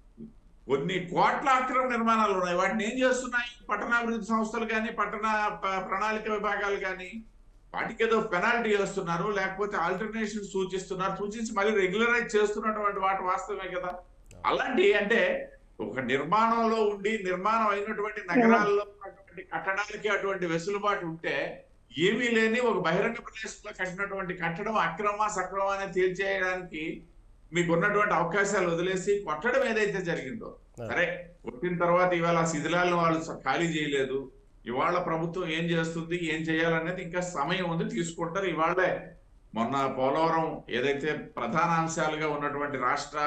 కొన్ని కోట్ల అక్రమ నిర్మాణాలు ఉన్నాయి. వాటిని ఏం చేస్తున్నాయి పట్టణాభివృద్ధి సంస్థలు కానీ పట్టణ ప- ప్రణాళిక విభాగాలు కానీ? వాటికి ఏదో పెనాల్టీ వేస్తున్నారు, లేకపోతే ఆల్టర్నేషన్ సూచిస్తున్నారు, సూచించి మళ్ళీ రెగ్యులరైజ్ చేస్తున్నటువంటి వాటి వాస్తవమే కదా. అలాంటి అంటే ఒక నిర్మాణంలో ఉండి నిర్మాణం అయినటువంటి నగరాల్లో ఉన్నటువంటి కట్టడాలకి అటువంటి వెసులుబాటు ఉంటే, ఏమీ లేని ఒక బహిరంగ ప్రదేశంలో కట్టినటువంటి కట్టడం అక్రమ సక్రమ అని తేల్చేయడానికి మీకు ఉన్నటువంటి అవకాశాలు వదిలేసి కొట్టడం ఏదైతే జరిగిందో, సరే కొట్టిన తర్వాత ఇవాళ ఆ శిథిలాలను వాళ్ళు స- ఖాళీ చేయలేదు. ఇవాళ ప్రభుత్వం ఏం చేస్తుంది, ఏం చేయాలనేది ఇంకా సమయం ఉంది, తీసుకుంటారు. ఇవాళే మొన్న పోలవరం ఏదైతే ప్రధాన అంశాలుగా ఉన్నటువంటి రాష్ట్ర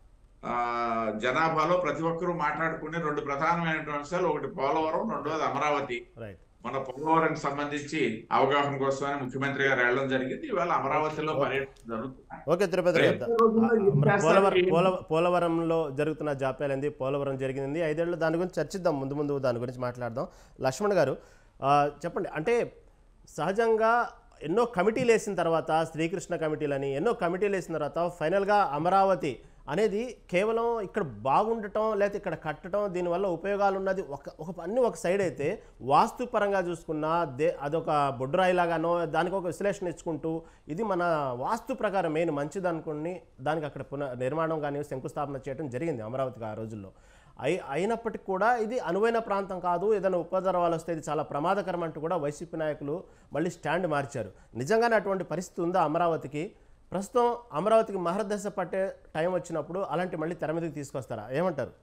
ఆ జనాభాలో ప్రతి ఒక్కరూ మాట్లాడుకునే రెండు ప్రధానమైనటువంటి అంశాలు, ఒకటి పోలవరం, రెండోది అమరావతి. రైట్. మన పోలవరం సంబంధించి అవగాహన కోసమని ముఖ్యమంత్రి గారు వెళ్ళడం జరిగింది. ఇవాళ అమరావతిలో పర్యటన జరుగుతుంది. ఓకే తిరుపతి గారు, రేపు రోజుల్లో ఏం చేస్తారు? పోలవరం పోల పోలవరంలో జరుగుతున్న జాప్యాలేంది, పోలవరం జరిగింది ఐదేళ్ళు, దాని గురించి చర్చిద్దాం, ముందు ముందు దాని గురించి మాట్లాడదాం. లక్ష్మణ్ గారు ఆ, చెప్పండి, అంటే సహజంగా ఎన్నో కమిటీలు వేసిన తర్వాత, శ్రీకృష్ణ కమిటీలని ఎన్నో కమిటీలు వేసిన తర్వాత ఫైనల్గా అమరావతి అనేది కేవలం ఇక్కడ బాగుండటం లేకపోతే ఇక్కడ కట్టడం దీనివల్ల ఉపయోగాలు ఉన్నది ఒక ఒక అన్ని ఒక సైడ్ అయితే, వాస్తుపరంగా చూసుకున్నా దే అదొక బొడ్రాయిలాగానో దానికి ఒక విశ్లేషణ ఇచ్చుకుంటూ ఇది మన వాస్తు ప్రకారం మెయిన్ మంచిది అనుకుని దానికి అక్కడ పునః నిర్మాణం కానీ శంకుస్థాపన చేయడం జరిగింది అమరావతికి ఆ రోజుల్లో. అయి అయినప్పటికీ కూడా ఇది అనువైన ప్రాంతం కాదు, ఏదైనా ఉపద్రవాలు వస్తే ఇది చాలా ప్రమాదకరం అంటూ కూడా వైసీపీ నాయకులు మళ్ళీ స్టాండ్ మార్చారు. నిజంగానే అటువంటి పరిస్థితి ఉందా అమరావతికి? ప్రస్తుతం అమరావతికి మహర్దశ పట్టే టైం వచ్చినప్పుడు అలాంటి మళ్ళీ తెర మీదకి తీసుకొస్తారా, ఏమంటారు?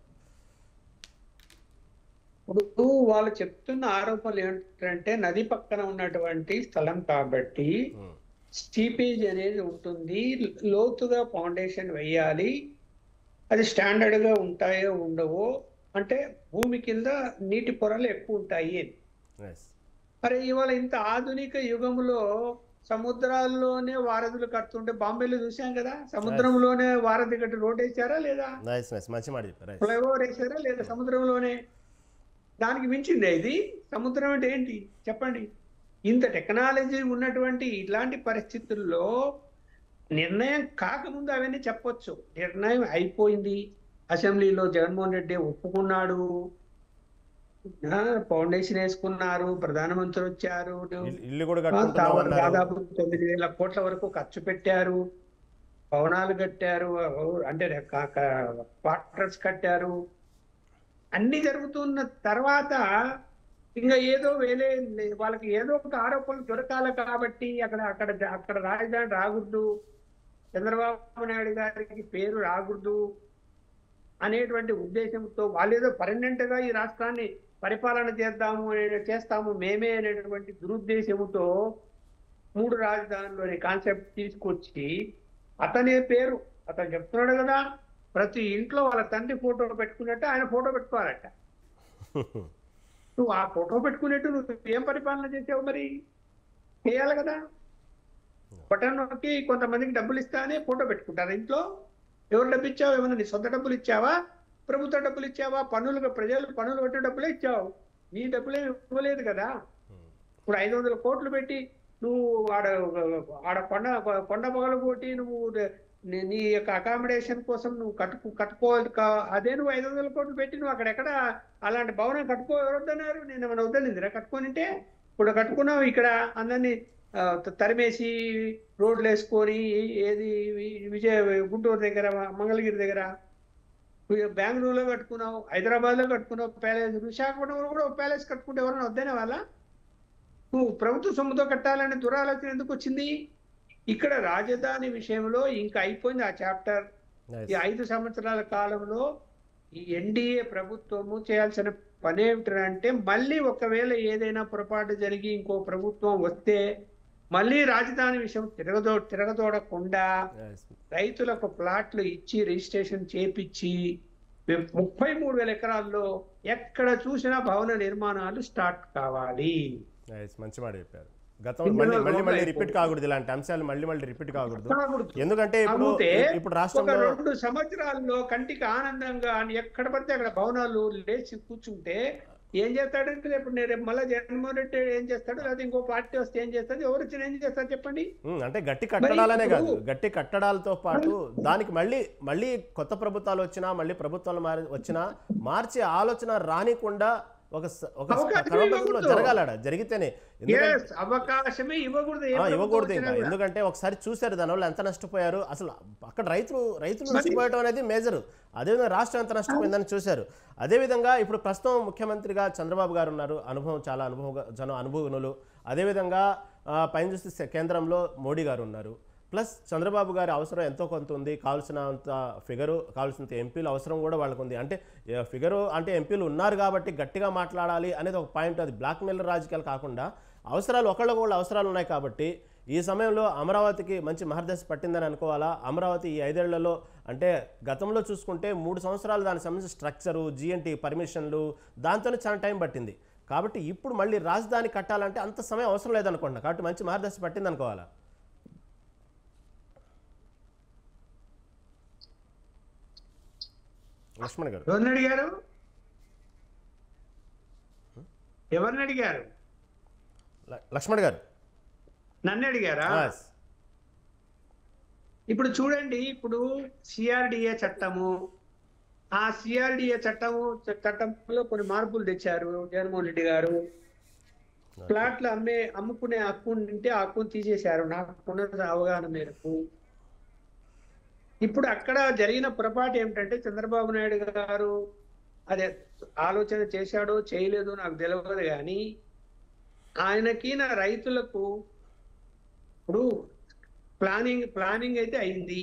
ఇప్పుడు వాళ్ళు చెప్తున్న ఆరోపణలు ఏంటంటే, నది పక్కన ఉన్నటువంటి స్థలం కాబట్టి స్టీపేజ్ అనేది ఉంటుంది, లోతుగా ఫౌండేషన్ వేయాలి, అది స్టాండర్డ్ గా ఉంటాయో ఉండవో, అంటే భూమి కింద నీటి పొరలు ఎక్కువ ఉంటాయి. Yes. మరి ఇవాళ ఇంత ఆధునిక యుగంలో సముద్రాల్లోనే వారధులు కడుతుంటే బాంబేలో చూసాం కదా, సముద్రంలోనే వారధి కట్టి రోడ్ వేసారా లేదా, నైస్ నైస్ మంచి మాట చెప్పారు. Right. ఫ్లైఓవర్ వేసారా లేదా, సముద్రంలోనే. దానికి మించిందే ఇది. సముద్రం అంటే ఏంటి చెప్పండి? ఇంత టెక్నాలజీ ఉన్నటువంటి ఇలాంటి పరిస్థితుల్లో నిర్ణయం కాకముందు అవన్నీ చెప్పొచ్చు. నిర్ణయం అయిపోయింది, అసెంబ్లీలో జగన్మోహన్ రెడ్డి ఒప్పుకున్నాడు, ఫౌండేషన్ వేసుకున్నారు, ప్రధానమంత్రి వచ్చారు, ఇల్లు- ఇల్లు కూడా ఆ, కట్టుకుంటున్నాం తావ- అన్నారు. దాదాపు తొమ్మిది వేల కోట్ల వరకు ఖర్చు పెట్టారు, భవనాలు కట్టారు, అంటే క్వార్టర్స్ కట్టారు. అన్ని జరుగుతున్న తర్వాత ఇంకా ఏదో వేలే వాళ్ళకి ఏదో ఒక ఆరోపణలు దొరకాలి కాబట్టి అక్కడ అక్కడ అక్కడ రాజధాని రాకూడదు, చంద్రబాబు నాయుడు గారికి పేరు రాకూడదు అనేటువంటి ఉద్దేశంతో వాళ్ళు ఏదో పర్మనెంట్ గా ఈ రాష్ట్రాన్ని పరిపాలన చేద్దాము అనే- చేస్తాము మేమే అనేటువంటి దురుద్దేశంతో మూడు రాజధానులు కాన్సెప్ట్ తీసుకొచ్చి అతనే పేరు అతను చెప్తున్నాడు కదా, ప్రతి ఇంట్లో వాళ్ళ తండ్రి ఫోటో పెట్టుకున్నట్టు ఆయన ఫోటో పెట్టుకోవాలట. నువ్వు ఆ ఫోటో పెట్టుకునేట్టు నువ్వు ఏం పరిపాలన చేసావు? మరి చేయాలి కదా. బటన్ నొక్కి కొంతమందికి డబ్బులు ఇస్తానే ఫోటో పెట్టుకుంటారు ఇంట్లో. ఎవరు డబ్బు ఇచ్చావు? ఏమన్నా నీ సొంత డబ్బులు ఇచ్చావా, ప్రభుత్వ డబ్బులు ఇచ్చావా, పన్నులుగా ప్రజలు పన్నులు కట్టే డబ్బులే ఇచ్చావు, నీ డబ్బులే ఇవ్వలేదు కదా. ఇప్పుడు ఐదు వందల కోట్లు పెట్టి నువ్వు ఆడ ఆడ కొండ కొండ పగలు కొట్టి నువ్వు నీ- నీ యొక్క అకామిడేషన్ కోసం నువ్వు కట్టుకు కట్టుకోవాలి కా- అదే నువ్వు ఐదు వందల కోట్లు పెట్టి నువ్వు అక్కడెక్కడ అలాంటి భవనం కట్టుకో ఎవరొద్దన్నారు? నేను ఏమైనా వద్దనిందిరా కట్టుకోనింటే? ఇప్పుడు కట్టుకున్నావు ఇక్కడ అందరినీ ఆ, త- తరిమేసి రోడ్లు వేసుకొని ఏది వి- విజయ గుంటూరు దగ్గర, మంగళగిరి దగ్గర, బెంగళూరులో కట్టుకున్నావు, హైదరాబాద్ లో కట్టుకున్నావు ప్యాలెస్, విశాఖపట్నంలో కూడా ఒక ప్యాలెస్ కట్టుకుంటే ఎవరైనా వద్దనే వాళ్ళ? నువ్వు ప్రభుత్వ సొమ్ముతో కట్టాలనే దురాలోచన ఎందుకు వచ్చింది? ఇక్కడ రాజధాని విషయంలో ఇంకా అయిపోయింది ఆ చాప్టర్. ఈ ఐదు సంవత్సరాల కాలంలో ఈ ఎన్డీఏ ప్రభుత్వము చేయాల్సిన పని ఏమిటంటే, మళ్ళీ ఒకవేళ ఏదైనా పొరపాటు జరిగి ఇంకో ప్రభుత్వం వస్తే మళ్ళీ రాజధాని విషయం తిరగదో తిరగదోడకుండా రైతులకు ప్లాట్లు ఇచ్చి రిజిస్ట్రేషన్ చేపించి ముప్పై మూడు వేల ఎకరాల్లో ఎక్కడ చూసినా భవన నిర్మాణాలు స్టార్ట్ కావాలి. మంచి మాట చెప్పారు. గతంలో మళ్ళీ మళ్ళీ మళ్ళీ రిపీట్ కాకూడదు, ఇలాంటి అంశాలు మళ్ళీ మళ్ళీ రిపీట్ కాకూడదు. ఎందుకంటే ఇప్పుడు ఇప్పుడు రాష్ట్రంలో రెండు సంవత్సరాల్లో కంటికి ఆనందంగా ఎక్కడ పడితే అక్కడ భవనాలు లేచి కూర్చుంటే ఏం చేస్తాడంటే, ఇప్పుడు నేను రేపు మళ్ళీ జగన్మోహన్ రెడ్డి ఏం చేస్తాడు, లేదా ఇంకో పార్టీ వస్తే ఏం చేస్తుంది, ఎవరు వచ్చినా ఏం చేస్తారు చెప్పండి? అంటే గట్టి కట్టడాలనే కాదు, గట్టి కట్టడాలతో పాటు దానికి మళ్ళీ మళ్ళీ కొత్త ప్రభుత్వాలు వచ్చినా మళ్ళీ ప్రభుత్వాలు మారి వచ్చినా మార్చే ఆలోచన రానికుండా ఒక ఒక క్రమపద్ధతిలో జరగాలడ, జరిగితేనే. అవకాశమే ఇవ్వకూడదు ఇవ్వకూడదు ఇంకా. ఎందుకంటే ఒకసారి చూశారు దానివల్ల ఎంత నష్టపోయారు. అసలు అక్కడ రైతులు రైతులు నష్టపోయడం అనేది మేజర్. అదేవిధంగా రాష్ట్రం ఎంత నష్టపోయిందని చూశారు. అదేవిధంగా ఇప్పుడు ప్రస్తుతం ముఖ్యమంత్రిగా చంద్రబాబు గారు ఉన్నారు, అనుభవం చాలా అనుభవ జన అనుభవజ్ఞులు. అదేవిధంగా పైన చూస్తే కేంద్రంలో మోడీ గారు ఉన్నారు. ప్లస్ చంద్రబాబు గారి అవసరం ఎంతో కొంత ఉంది, కావాల్సినంత ఫిగరు కావాల్సినంత ఎంపీలు అవసరం కూడా వాళ్ళకు ఉంది. అంటే ఫిగరు అంటే ఎంపీలు ఉన్నారు కాబట్టి గట్టిగా మాట్లాడాలి అనేది ఒక పాయింట్. అది బ్లాక్మెయిల్ రాజకీయాలు కాకుండా అవసరాలు ఒకళ్ళకు వాళ్ళ అవసరాలు ఉన్నాయి కాబట్టి ఈ సమయంలో అమరావతికి మంచి మహర్దశ పట్టిందని అనుకోవాలా. అమరావతి ఈ ఐదేళ్లలో అంటే గతంలో చూసుకుంటే మూడు సంవత్సరాలు దానికి సంబంధించిన స్ట్రక్చరు, జిఎన్టీ పర్మిషన్లు, దాంతోనే చాలా టైం పట్టింది. కాబట్టి ఇప్పుడు మళ్ళీ రాజధాని కట్టాలంటే అంత సమయం అవసరం లేదనుకుంటున్నా. కాబట్టి మంచి మహర్దశ పట్టింది అనుకోవాలా. లక్ష్మణ్ గారు ఎవరిని అడిగారు? ఎవరిని అడిగారు? లక్ష్మణ్ గారు నన్ను అడిగారా? ఇప్పుడు చూడండి, ఇప్పుడు సిఆర్డిఏ చట్టము, ఆ సిఆర్డిఏ చట్టము చట్టంలో కొన్ని మార్పులు తెచ్చారు జగన్మోహన్ రెడ్డి గారు. ప్లాట్లు అమ్మే అమ్ముకునే హక్కు ఉంటే ఆ హక్కును తీసేశారు నాకున్న అవగాహన మేరకు. ఇప్పుడు అక్కడ జరిగిన పొరపాటు ఏమిటంటే, చంద్రబాబు నాయుడు గారు అదే ఆలోచన చేశాడో చేయలేదో నాకు తెలియదు కానీ ఆయనకి నా రైతులకు ఇప్పుడు ప్లానింగ్ ప్లానింగ్ అయితే అయింది.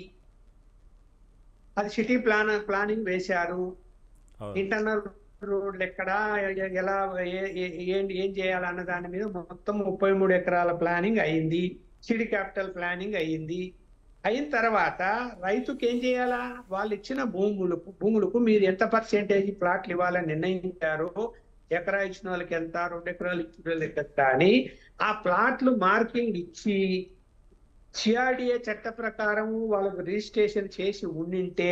అది సిటీ ప్లాన్ ప్లానింగ్ వేశారు. ఇంటర్నల్ రోడ్లు ఎక్కడ ఎలా ఏం ఏం చేయాలన్న దాని మీద మొత్తం ముప్పై మూడు ఎకరాల ప్లానింగ్ అయింది. సిటీ క్యాపిటల్ ప్లానింగ్ అయింది. అయిన తర్వాత రైతుకి ఏం చేయాలా? వాళ్ళు ఇచ్చిన భూములకు భూములకు మీరు ఎంత పర్సెంటేజ్ ప్లాట్లు ఇవ్వాలని నిర్ణయించారో, ఎకరా ఇచ్చిన వాళ్ళకి ఎంత, రెండు ఎకరాలు ఇచ్చిన వాళ్ళకి ఎంత అని ఆ ప్లాట్లు మార్కింగ్ ఇచ్చి సిఆర్డిఏ చట్ట ప్రకారం వాళ్ళకు రిజిస్ట్రేషన్ చేసి ఉండింటే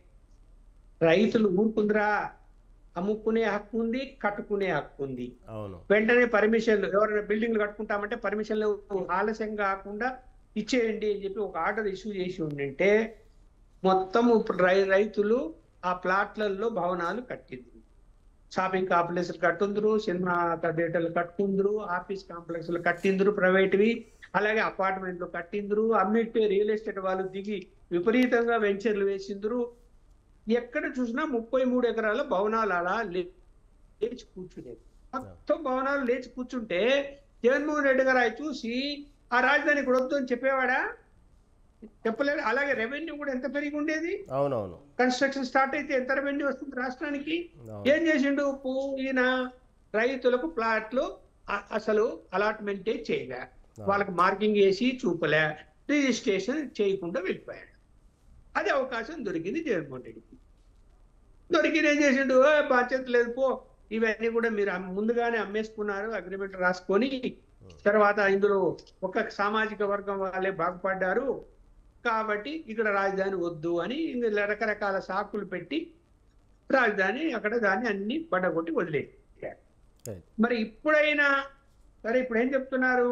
రైతులు ఊరుకుందిరా. అమ్ముకునే హక్కు ఉంది, కట్టుకునే హక్కు ఉంది. వెంటనే పర్మిషన్లు, ఎవరైనా బిల్డింగ్లు కట్టుకుంటామంటే పర్మిషన్లు ఆలస్యం కాకుండా ఇచ్చేయండి అని చెప్పి ఒక ఆర్డర్ ఇష్యూ చేసి ఉండింటే మొత్తం రైతులు ఆ ప్లాట్లలో భవనాలు కట్టిండ్రు. షాపింగ్ కాంప్లెక్స్లు కట్టుండ్రు, సినిమా థియేటర్లు కట్టుకుందరు, ఆఫీస్ కాంప్లెక్స్లు కట్టిండ్రు ప్రైవేట్వి, అలాగే అపార్ట్మెంట్లు కట్టిండ్రు. అమ్మితే రియల్ ఎస్టేట్ వాళ్ళు దిగి విపరీతంగా వెంచర్లు వేసిండ్రు. ఎక్కడ చూసినా ముప్పై మూడు ఎకరాల భవనాలు అలా లేచి కూర్చునేది. మొత్తం భవనాలు లేచి కూర్చుంటే జగన్మోహన్ రెడ్డి గారు అవి చూసి ఆ రాజధాని ఇక్కడ వద్దు అని చెప్పేవాడా? చెప్పలేదు. అలాగే రెవెన్యూ కూడా ఎంత పెరిగి ఉండేది. అవునవును. కన్స్ట్రక్షన్ స్టార్ట్ అయితే ఎంత రెవెన్యూ వస్తుంది రాష్ట్రానికి? ఏం చేసిండు ఈయన? రైతులకు ప్లాట్లు అసలు అలాట్మెంటే చేయలే, వాళ్ళకి మార్కింగ్ వేసి చూపలే, రిజిస్ట్రేషన్ చేయకుండా వెళ్ళిపోయాడు. అది అవకాశం దొరికింది జగన్మోహన్ రెడ్డికి. దొరికింది ఏం చేసిండు? బాధ్యత లేదు పో, ఇవన్నీ కూడా మీరు ముందుగానే అమ్మేసుకున్నారు, అగ్రిమెంట్ రాసుకొని. తర్వాత ఇందులో ఒక సామాజిక వర్గం వాళ్ళే బాగుపడ్డారు కాబట్టి ఇక్కడ రాజధాని వద్దు అని రకరకాల సాకులు పెట్టి రాజధాని అక్కడ దాన్ని అన్ని పడగొట్టి వదిలేశారు. మరి ఇప్పుడైనా సరే, ఇప్పుడు ఏం చెప్తున్నారు?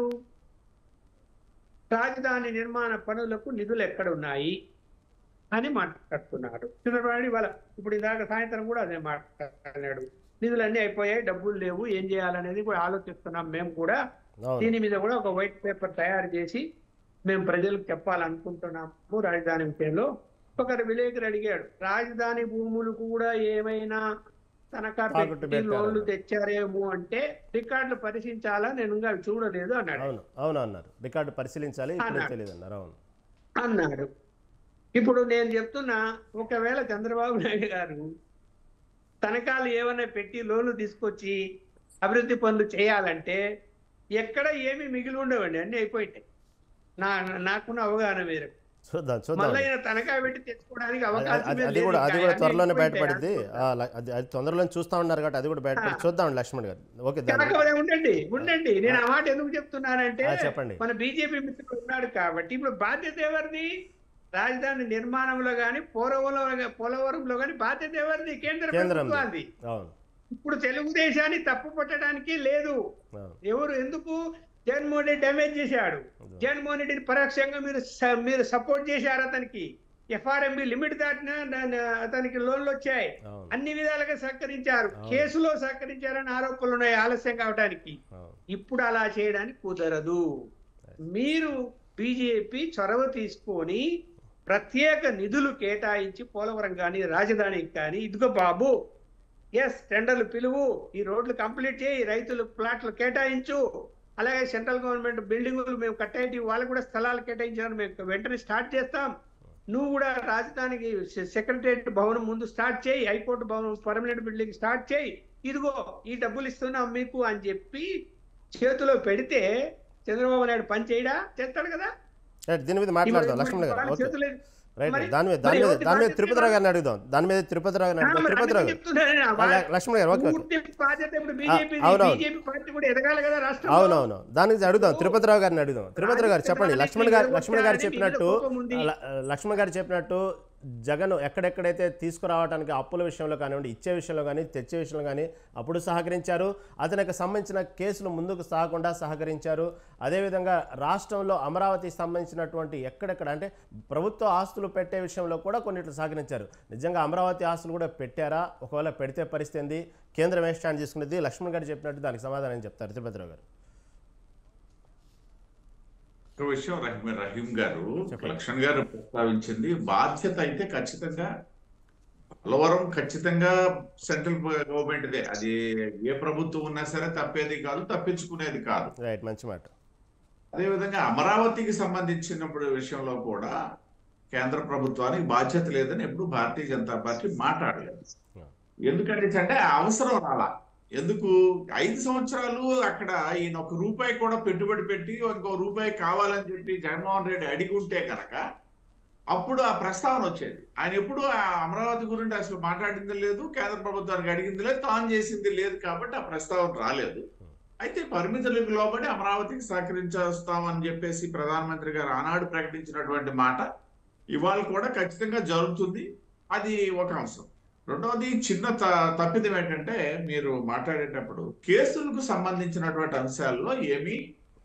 రాజధాని నిర్మాణ పనులకు నిధులు ఎక్కడ ఉన్నాయి అని మాట్లాడుతున్నారు చంద్రబాబు. వాళ్ళ ఇప్పుడు ఇందాక సాయంత్రం కూడా అదే మాట్లాడినాడు. నిధులన్నీ అయిపోయాయి, డబ్బులు లేవు, ఏం చేయాలనేది కూడా ఆలోచిస్తున్నాం మేము కూడా. దీని మీద కూడా ఒక వైట్ పేపర్ తయారు చేసి మేము ప్రజలకు చెప్పాలనుకుంటున్నాము రాజధాని విషయంలో. ఒకరు విలేకరు అడిగాడు, రాజధాని భూములు కూడా ఏమైనా తనఖా తాకట్టు పెట్టి లోన్లు పెట్టారన్నారు. తెచ్చారేమో అంటే రికార్డులు పరిశీలించాలా, నేను ఇంకా అవి చూడలేదు అన్నాడు అవును అవును అన్నారు. రికార్డు పరిశీలించాలి, ఇప్పుడు అన్నాడు. తెలియదు అన్నారు. అవును అన్నాడు. ఇప్పుడు నేను చెప్తున్నా, ఒకవేళ చంద్రబాబు నాయుడు గారు తనఖాలు ఏమైనా పెట్టి లోన్లు తీసుకొచ్చి అభివృద్ధి పనులు చేయాలంటే ఎక్కడ ఏమి మిగిలి ఉండవండి, అన్ని అయిపోయింటాయి. నా నాకున్న అవగాహన మేరకు చూద్దాం చూద్దాం. మళ్ళీ ఈయన తనఖా పెట్టి తెచ్చుకోవడానికి అది- అవకాశం అది- అది లేదు. కూడా అది ఇంకా కూడా అన్ని త్వరలోనే అయిపోయింటాయి. బయటపడింది. ఆ, ల- అది అది తొందరలో చూస్తా ఉన్నారు కాబట్టి అది కూడా బయటపడి చూద్దాం లక్ష్మణ్ గారు. ఓకే దాని కాకపోతే ఉండండి ఉండండి నేను ఆ మాట ఎందుకు చెప్తున్నానంటే, ఆ, చెప్పండి. మన బీజేపీ మిత్రుడు ఉన్నాడు కాబట్టి ఇప్పుడు బాధ్యత ఎవరిది? రాజధాని నిర్మాణంలో కానీ పోలవరంలో పోలవరంలో కానీ బాధ్యత ఎవరిది? కేంద్ర కేంద్రం ప్రభుత్వాన్ని. అవును ఇప్పుడు తెలుగుదేశాన్ని తప్పు పట్టడానికి లేదు. అవును ఎవరు ఎందుకు జగన్మోహన్ రెడ్డి డ్యామేజ్ చేశాడు? జగన్మోహన్ రెడ్డిని పరోక్షంగా మీరు స- మీరు సపోర్ట్ చేశారు. అతనికి ఎఫ్ఆర్ఎంబి లిమిట్ దాటినా దా- అతనికి లోన్లు వచ్చాయి. అవును అన్ని విధాలుగా సహకరించారు. అవును. కేసులో సహకరించారని ఆరోపణలు ఉన్నాయి ఆలస్యం కావడానికి. అవును ఇప్పుడు అలా చేయడానికి కుదరదు. మీరు బీజేపీ చొరవ తీసుకొని ప్రత్యేక నిధులు కేటాయించి పోలవరం కానీ రాజధానికి కానీ, ఇదిగో బాబు ఎస్ టెండర్లు పిలువు, ఈ రోడ్లు కంప్లీట్ చేయి, రైతులు ప్లాట్లు కేటాయించు, అలాగే సెంట్రల్ గవర్నమెంట్ బిల్డింగులు మేము కట్టేటి వాళ్ళకు కూడా స్థలాలు కేటాయించాలని మేము వెంటనే స్టార్ట్ చేస్తాం. నువ్వు కూడా రాజధానికి సెక్రటరియట్ భవనం ముందు స్టార్ట్ చేయి, హైకోర్టు భవనం పర్మనెంట్ బిల్డింగ్ స్టార్ట్ చేయి, ఇదిగో ఈ డబ్బులు ఇస్తున్నాం మీకు అని చెప్పి చేతిలో పెడితే చంద్రబాబు నాయుడు పని చేయడా? చేస్తాడు కదా. రైట్, దీని మీద మాట్లాడదాం లక్ష్మణ్ గారు. వాళ్ళ ఓకే చేతిలో రైట్ మరి- దాని మీద మరి దాని మీద ఎవరిది దాని మీద బాధ్యత తిరుపతిరావు గారిని అడుగుదాం. దాని మీద తిరుపతిరావు గారిని అడుగుదాం. తిరుపతిరావు గారు చెప్తున్నాను ఆ, ల- లక్ష్మణ్ గారు ఓకే ఓకే పూర్తి బాధ్యత ఇప్పుడు బీజేపీ అవునవును. బీజేపీ పార్టీ కూడా ఎదగాలి కదా రాష్ట్రంలో. అవునవును దాని గురించి అడుగుదాం. తిరుపతిరావు గారిని అడుగుదాం. తిరుపతిరావు గారు చెప్పండి. లక్ష్మణ్ గారు లక్ష్మణ్ గారు చెప్పినట్టు ల- లక్ష్మణ్ గారు చెప్పినట్టు జగన్ ఎక్కడెక్కడైతే తీసుకురావడానికి అప్పుల విషయంలో కానివ్వండి, ఇచ్చే విషయంలో కానీ, తెచ్చే విషయంలో కానీ అప్పుడు సహకరించారు. అతనికి సంబంధించిన కేసులు ముందుకు సాగకుండా సహకరించారు. అదేవిధంగా రాష్ట్రంలో అమరావతికి సంబంధించినటువంటి ఎక్కడెక్కడ అంటే ప్రభుత్వ ఆస్తులు పెట్టే విషయంలో కూడా కొన్నిట్లు సహకరించారు. నిజంగా అమరావతి ఆస్తులు కూడా పెట్టారా? ఒకవేళ పెడితే పరిస్థితి ఏంది? కేంద్రం ఏ స్టాండ్ తీసుకునేది? లక్ష్మణ్ గారు చెప్పినట్టు దానికి సమాధానం చెప్తారు తిరుపతిరావు గారు. ఒక విషయం రహీం రహీం గారు చెప్పండి. లక్ష్మణ్ గారు ప్రస్తావించింది బాధ్యత అయితే ఖచ్చితంగా పోలవరం ఖచ్చితంగా సెంట్రల్ గవర్నమెంట్దే. అది ఏ ప్రభుత్వం ఉన్నా సరే తప్పేది కాదు, తప్పించుకునేది కాదు. రైట్, మంచి మాట. అదేవిధంగా అమరావతికి సంబంధించినప్పుడు విషయంలో కూడా కేంద్ర ప్రభుత్వానికి బాధ్యత లేదని ఎప్పుడు భారతీయ జనతా పార్టీ మాట్లాడలేదు. ఎందుకంటే అంటే అవసరం రాలా. ఎందుకు ఐదు సంవత్సరాలు అక్కడ ఈయన ఒక రూపాయి కూడా పెట్టుబడి పెట్టి ఇంకో రూపాయి కావాలని చెప్పి జగన్మోహన్ రెడ్డి అడిగి ఉంటే కనుక అప్పుడు ఆ ప్రస్తావన వచ్చేది. ఆయన ఎప్పుడు ఆ అమరావతి గురించి అసలు మాట్లాడింది లేదు, కేంద్ర ప్రభుత్వానికి అడిగింది లేదు, తాను చేసింది లేదు. కాబట్టి ఆ ప్రస్తావన రాలేదు. అయితే పరిమితులకు లోబడి అమరావతికి సహకరించేస్తామని చెప్పేసి ప్రధానమంత్రి గారు ఆనాడు ప్రకటించినటువంటి మాట ఇవాళ కూడా ఖచ్చితంగా జరుగుతుంది. అది ఒక అంశం. రెండవది చిన్న త తప్పిదం ఏంటంటే మీరు మాట్లాడేటప్పుడు కేసులకు సంబంధించినటువంటి అంశాల్లో ఏమి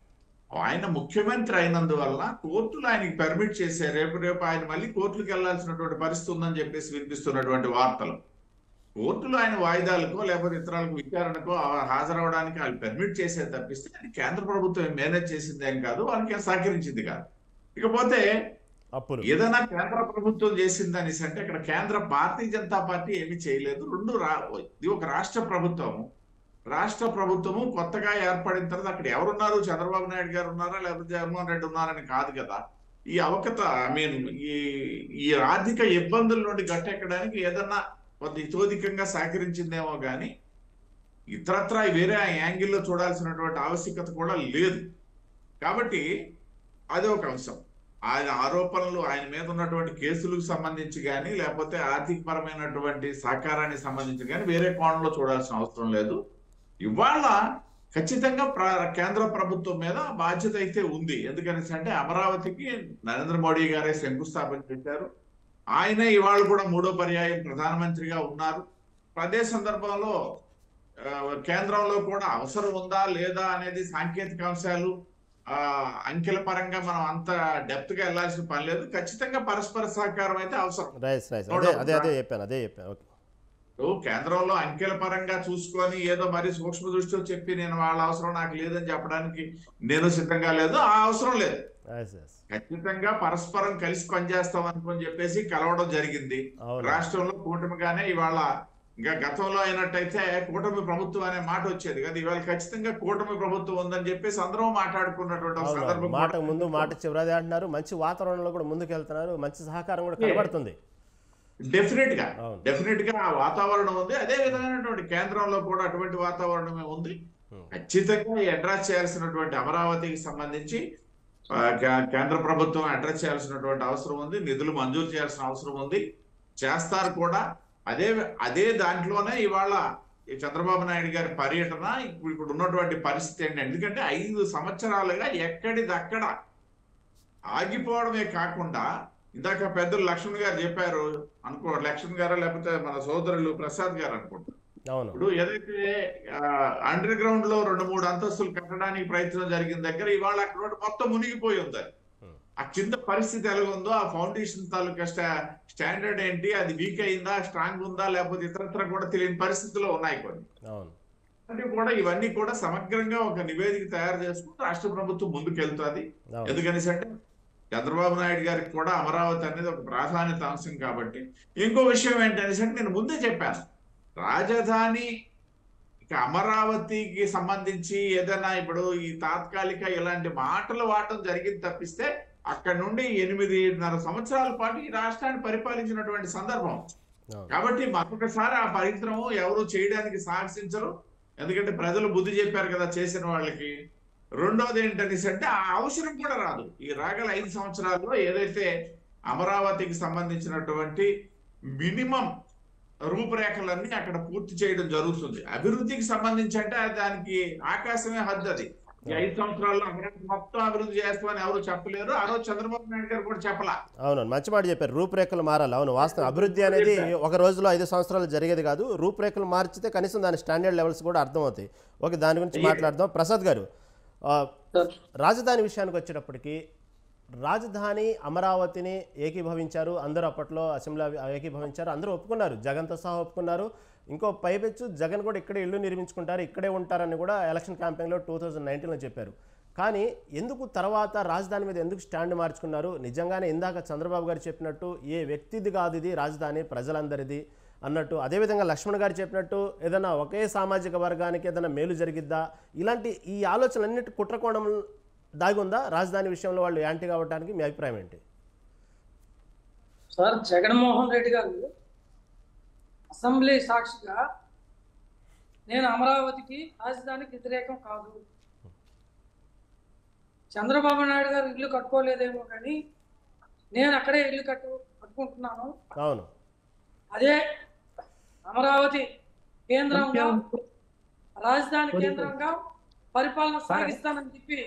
ఆయన ముఖ్యమంత్రి అయినందువల్ల కోర్టులు ఆయనకి పర్మిట్ చేశారు. రేపు రేపు ఆయన మళ్ళీ కోర్టులకు వెళ్లాల్సినటువంటి పరిస్థితి ఉందని చెప్పేసి వినిపిస్తున్నటువంటి వార్తలు. కోర్టులు ఆయన వాయిదాలకో లేకపోతే ఇతరులకు విచారణకో హాజరవడానికి వాళ్ళు పర్మిట్ చేసే తప్పిస్తే అది కేంద్ర ప్రభుత్వం మేనేజ్ చేసింది ఏం కాదు, వాళ్ళకి సహకరించింది కాదు. ఇకపోతే అప్పులు ఏదైనా కేంద్ర ప్రభుత్వం చేసిందని అంటే ఇక్కడ కేంద్ర భారతీయ జనతా పార్టీ ఏమీ చేయలేదు. రెండు రా ఇది ఒక రాష్ట్ర ప్రభుత్వము. రాష్ట్ర ప్రభుత్వము కొత్తగా ఏర్పడిన తర్వాత అక్కడ ఎవరున్నారు? చంద్రబాబు నాయుడు గారు ఉన్నారా లేకపోతే జగన్మోహన్ రెడ్డి ఉన్నారని కాదు కదా. ఈ అవకత ఐ మీన్ ఈ ఈ ఆర్థిక ఇబ్బందుల నుండి గట్టెక్కడానికి ఏదన్నా కొంత ఇతోధికంగా సహకరించిందేమో కానీ ఇతరత్రా వేరే యాంగిల్లో చూడాల్సినటువంటి ఆవశ్యకత కూడా లేదు. కాబట్టి అది ఒక అంశం. ఆయన ఆరోపణలు, ఆయన మీద ఉన్నటువంటి కేసులకు సంబంధించి కానీ లేకపోతే ఆర్థిక పరమైనటువంటి సహకారానికి సంబంధించి కానీ వేరే కోణంలో చూడాల్సిన అవసరం లేదు. ఇవాళ ఖచ్చితంగా కేంద్ర ప్రభుత్వం మీద బాధ్యత అయితే ఉంది. ఎందుకని అంటే అమరావతికి నరేంద్ర మోడీ గారే శంకుస్థాపన చేశారు. ఆయనే ఇవాళ కూడా మూడో పర్యాయం ప్రధానమంత్రిగా ఉన్నారు. అదే సందర్భంలో కేంద్రంలో కూడా అవసరం ఉందా లేదా అనేది సాంకేతిక అంశాలు ఆ అంకెల పరంగా మనం అంత డెప్త్ గా వెళ్లాల్సిన పని లేదు. ఖచ్చితంగా పరస్పర సహకారం అయితే అవసరం. రైట్ రైట్ అదే అదే అదే చెప్పాను అదే చెప్పాను ఓకే. కేంద్రంలో అంకెల పరంగా చూసుకొని ఏదో మరి సూక్ష్మ దృష్టితో చెప్పి నేను వాళ్ళ అవసరం నాకు లేదని చెప్పడానికి నేను సిద్ధంగా లేదు, ఆ అవసరం లేదు. ఖచ్చితంగా పరస్పరం కలిసి పనిచేస్తాం అనుకొని చెప్పేసి కలవడం జరిగింది. రాష్ట్రంలో కూటమిగానే ఇవాళ ఇంకా గతంలో అయినట్టయితే కూటమి ప్రభుత్వం అనే మాట వచ్చేది కదా, ఇవాళ ఖచ్చితంగా కూటమి ప్రభుత్వం ఉందని చెప్పేసి అందరం మాట్లాడుకున్నటువంటి ఒక సందర్భం మాట కూడా ముందు మాట చివరదే అంటున్నారు. మంచి వాతావరణంలో కూడా ముందుకు వెళ్తున్నారు, మంచి సహకారం కూడా కనబడుతుంది. డెఫినెట్ గా అవును. డెఫినెట్ గా ఆ వాతావరణం ఉంది. అదే విధమైనటువంటి కేంద్రంలో కూడా అటువంటి వాతావరణమే ఉంది. ఖచ్చితంగా అడ్రస్ చేయాల్సినటువంటి అమరావతికి సంబంధించి ఆ, కే- కేంద్ర ప్రభుత్వం అడ్రస్ చేయాల్సినటువంటి అవసరం ఉంది. నిధులు మంజూరు చేయాల్సిన అవసరం ఉంది. చేస్తారు కూడా. అదే అదే దాంట్లోనే ఇవాళ ఈ చంద్రబాబు నాయుడు గారి పర్యటన ఇప్పుడు ఇప్పుడు ఉన్నటువంటి పరిస్థితి ఏంటి, ఎందుకంటే ఐదు సంవత్సరాలుగా ఎక్కడిదక్కడ ఆగిపోవడమే కాకుండా, ఇందాక పెద్దలు లక్ష్మణ్ గారు చెప్పారు అనుకో, లక్ష్మణ్ గారు లేకపోతే మన సోదరులు ప్రసాద్ గారు అనుకుంటారు. అవును. ఇప్పుడు ఏదైతే అండర్ గ్రౌండ్ లో రెండు మూడు అంతస్తులు కట్టడానికి ప్రయత్నం జరిగిన దగ్గర ఇవాళ అక్కడ మొత్తం మునిగిపోయి ఉంది. ఆ కింద పరిస్థితి ఎలా ఉందో, ఆ ఫౌండేషన్ తాలూకా స్టాండర్డ్ ఏంటి, అది వీక్ అయిందా, స్ట్రాంగ్ ఉందా, లేకపోతే ఇతరత్ర కూడా తెలియని పరిస్థితుల్లో ఉన్నాయి కొన్ని. అవును. అంటే కూడా ఇవన్నీ కూడా సమగ్రంగా ఒక నివేదిక తయారు చేసుకుంటూ రాష్ట్ర ప్రభుత్వం ముందుకు వెళ్తుంది. అవును. ఎందుకనేసి అంటే చంద్రబాబు నాయుడు గారికి కూడా అమరావతి అనేది ఒక ప్రాధాన్యత అంశం కాబట్టి. ఇంకో విషయం ఏంటనేసి అంటే నేను ముందే చెప్పాను, రాజధాని ఇక అమరావతికి సంబంధించి ఏదైనా ఇప్పుడు ఈ తాత్కాలిక ఇలాంటి మాటలు వాడటం జరిగింది తప్పిస్తే అక్కడ నుండి ఎనిమిదిన్నర సంవత్సరాల పాటు ఈ రాష్ట్రాన్ని పరిపాలించినటువంటి సందర్భం. అవును. కాబట్టి మరొకసారి ఆ పరిశ్రమ ఎవరు చేయడానికి సాహసించరు. ఎందుకంటే ప్రజలు బుద్ధి చెప్పారు కదా చేసిన వాళ్ళకి. రెండోది ఏంటనేసి అంటే ఆ అవసరం కూడా రాదు. ఈ రాగల ఐదు సంవత్సరాల్లో ఏదైతే అమరావతికి సంబంధించినటువంటి మినిమం రూపురేఖలన్నీ అక్కడ పూర్తి చేయడం జరుగుతుంది. అభివృద్ధికి సంబంధించి అంటే దానికి ఆకాశమే హద్దు. అది ఈ ఐదు సంవత్సరాల్లో అమరావతి మొత్తం అభివృద్ధి చేస్తామని ఎవరు చెప్పలేరు. ఆ రోజు చంద్రబాబు నాయుడు గారు కూడా చెప్పలా. అవును, మంచి మాట చెప్పారు. రూపురేఖలు మారాలి. అవును, వాస్తవం. అభివృద్ధి అనేది ఒక రోజులో ఐదు సంవత్సరాలు జరిగేది కాదు. రూపురేఖలు మార్చితే కనీసం దాని స్టాండర్డ్ లెవెల్స్ కూడా అర్థమవుతాయి. ఓకే, దాని గురించి మాట్లాడదాం. ప్రసాద్ గారు, ఆ, రాజధాని విషయానికి వచ్చేటప్పటికి రాజధాని అమరావతిని ఏకీభవించారు అందరూ. అప్పట్లో అసెంబ్లీ ఏకీభవించారు, అందరూ ఒప్పుకున్నారు, జగన్తో సహా ఒప్పుకున్నారు. ఇంకో పైపెచ్చు జగన్ కూడా ఇక్కడే ఇల్లు నిర్మించుకుంటారు, ఇక్కడే ఉంటారని కూడా ఎలక్షన్ క్యాంపెయిన్లో టూ థౌజండ్ నైన్టీన్లో చెప్పారు. కానీ ఎందుకు తర్వాత రాజధాని మీద ఎందుకు స్టాండ్ మార్చుకున్నారు? నిజంగానే ఇందాక చంద్రబాబు గారు చెప్పినట్టు ఏ వ్యక్తిది కాదు ఇది, రాజధాని ప్రజలందరిది అన్నట్టు, అదేవిధంగా లక్ష్మణ్ గారు చెప్పినట్టు ఏదైనా ఒకే సామాజిక వర్గానికి ఏదైనా మేలు జరిగిద్దా, ఇలాంటి ఈ ఆలోచనలన్నిటి కుట్రకోణం దాగి ఉందా రాజధాని విషయంలో వాళ్ళు యాంటీ కావడానికి? మీ అభిప్రాయం ఏంటి? సార్, జగన్మోహన్ రెడ్డి గారు అసెంబ్లీ సాక్షిగా నేను అమరావతికి రాజధానికి వ్యతిరేకం కాదు, చంద్రబాబు నాయుడు గారు ఇల్లు కట్టుకోలేదేమో కానీ నేను అక్కడే ఇల్లు కట్టు కట్టుకుంటున్నాను, అవును, అదే అమరావతి కేంద్రంగా రాజధాని కేంద్రంగా పరిపాలన సాగిస్తానని చెప్పి.